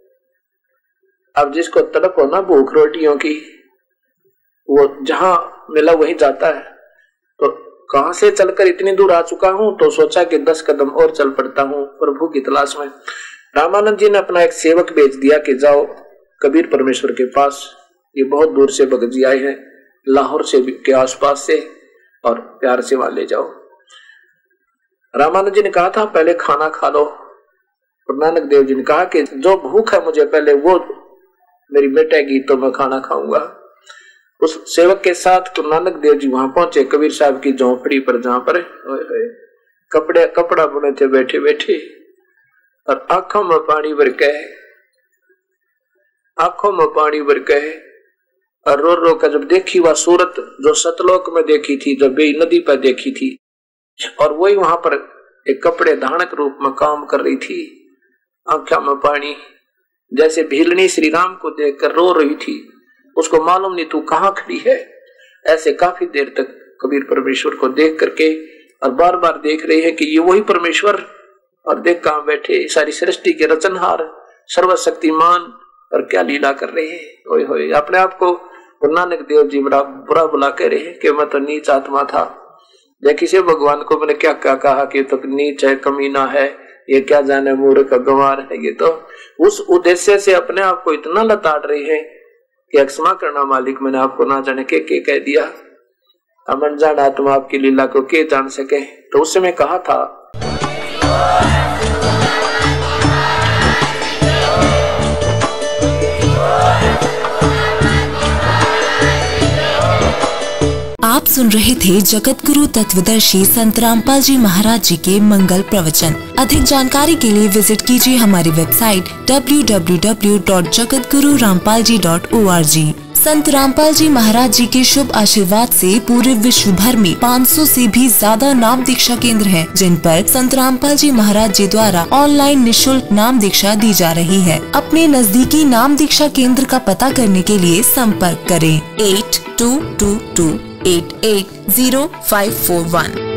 अब जिसको तड़प हो ना भूख रोटियों की, वो जहां मिला वहीं जाता है। तो कहां से चलकर इतनी दूर आ चुका हूं, तो सोचा कि 10 कदम और चल पड़ता हूं प्रभु की तलाश में। रामानंद जी ने अपना एक सेवक भेज दिया कि जाओ कबीर परमेश्वर के पास, ये बहुत दूर से भगत जी आए हैं, लाहौर से के आसपास से, और प्यार से वहां ले जाओ। रामानंद जी ने कहा था पहले खाना खा लो। गुरु नानक देव जी ने कहा कि जो भूख है मुझे पहले वो मेरी मिटेगी तो मैं खाना खाऊंगा। उस सेवक के साथ गुरु नानक देव जी वहां पहुंचे कबीर साहब की झोंपड़ी पर, जहां पर कपड़ा बुने थे बैठे बैठे, और आंखों में पानी भर के और रो रो कर जब देखी वह सूरत जो सतलोक में देखी थी, जब बेई नदी पर देखी थी, और वही वहां पर एक कपड़े धानक रूप में काम कर रही थी, आंखों में पानी, जैसे भीलनी श्री राम को देखकर रो रही थी, उसको मालूम नहीं तू कहाँ खड़ी है। ऐसे काफी देर तक कबीर परमेश्वर को देख करके और बार बार देख रहे हैं कि ये वही परमेश्वर, और देख कहां बैठे, सारी सृष्टि के रचनहार, सर्वशक्तिमान, और क्या लीला कर रहे हैं। ओए होए, अपने आप को गुरु नानक देव जी बड़ा बुरा बुला कह रहे हैं कि मैं तो नीच आत्मा था। देखिए से भगवान को मैंने क्या क्या कहा कि तो नीच है, कमीना है, ये क्या जाने मूर्ख गंवार है। ये तो उस उद्देश्य से अपने आप को इतना लताड़ रही है कि क्षमा करना मालिक, मैंने आपको ना जाने के कह दिया। अमन जान आत्मा आपकी लीला को के जान सके। तो उस समय कहा था आप सुन रहे थे जगत गुरु तत्वदर्शी संत रामपाल जी महाराज जी के मंगल प्रवचन। अधिक जानकारी के लिए विजिट कीजिए हमारी वेबसाइट www.jagatgururampalji.org। संत रामपाल जी महाराज जी के शुभ आशीर्वाद से पूरे विश्व भर में 500 से भी ज्यादा नाम दीक्षा केंद्र हैं, जिन पर संत रामपाल जी महाराज जी द्वारा ऑनलाइन निशुल्क नाम दीक्षा दी जा रही है। अपने नजदीकी नाम दीक्षा केंद्र का पता करने के लिए संपर्क करें 8222880541।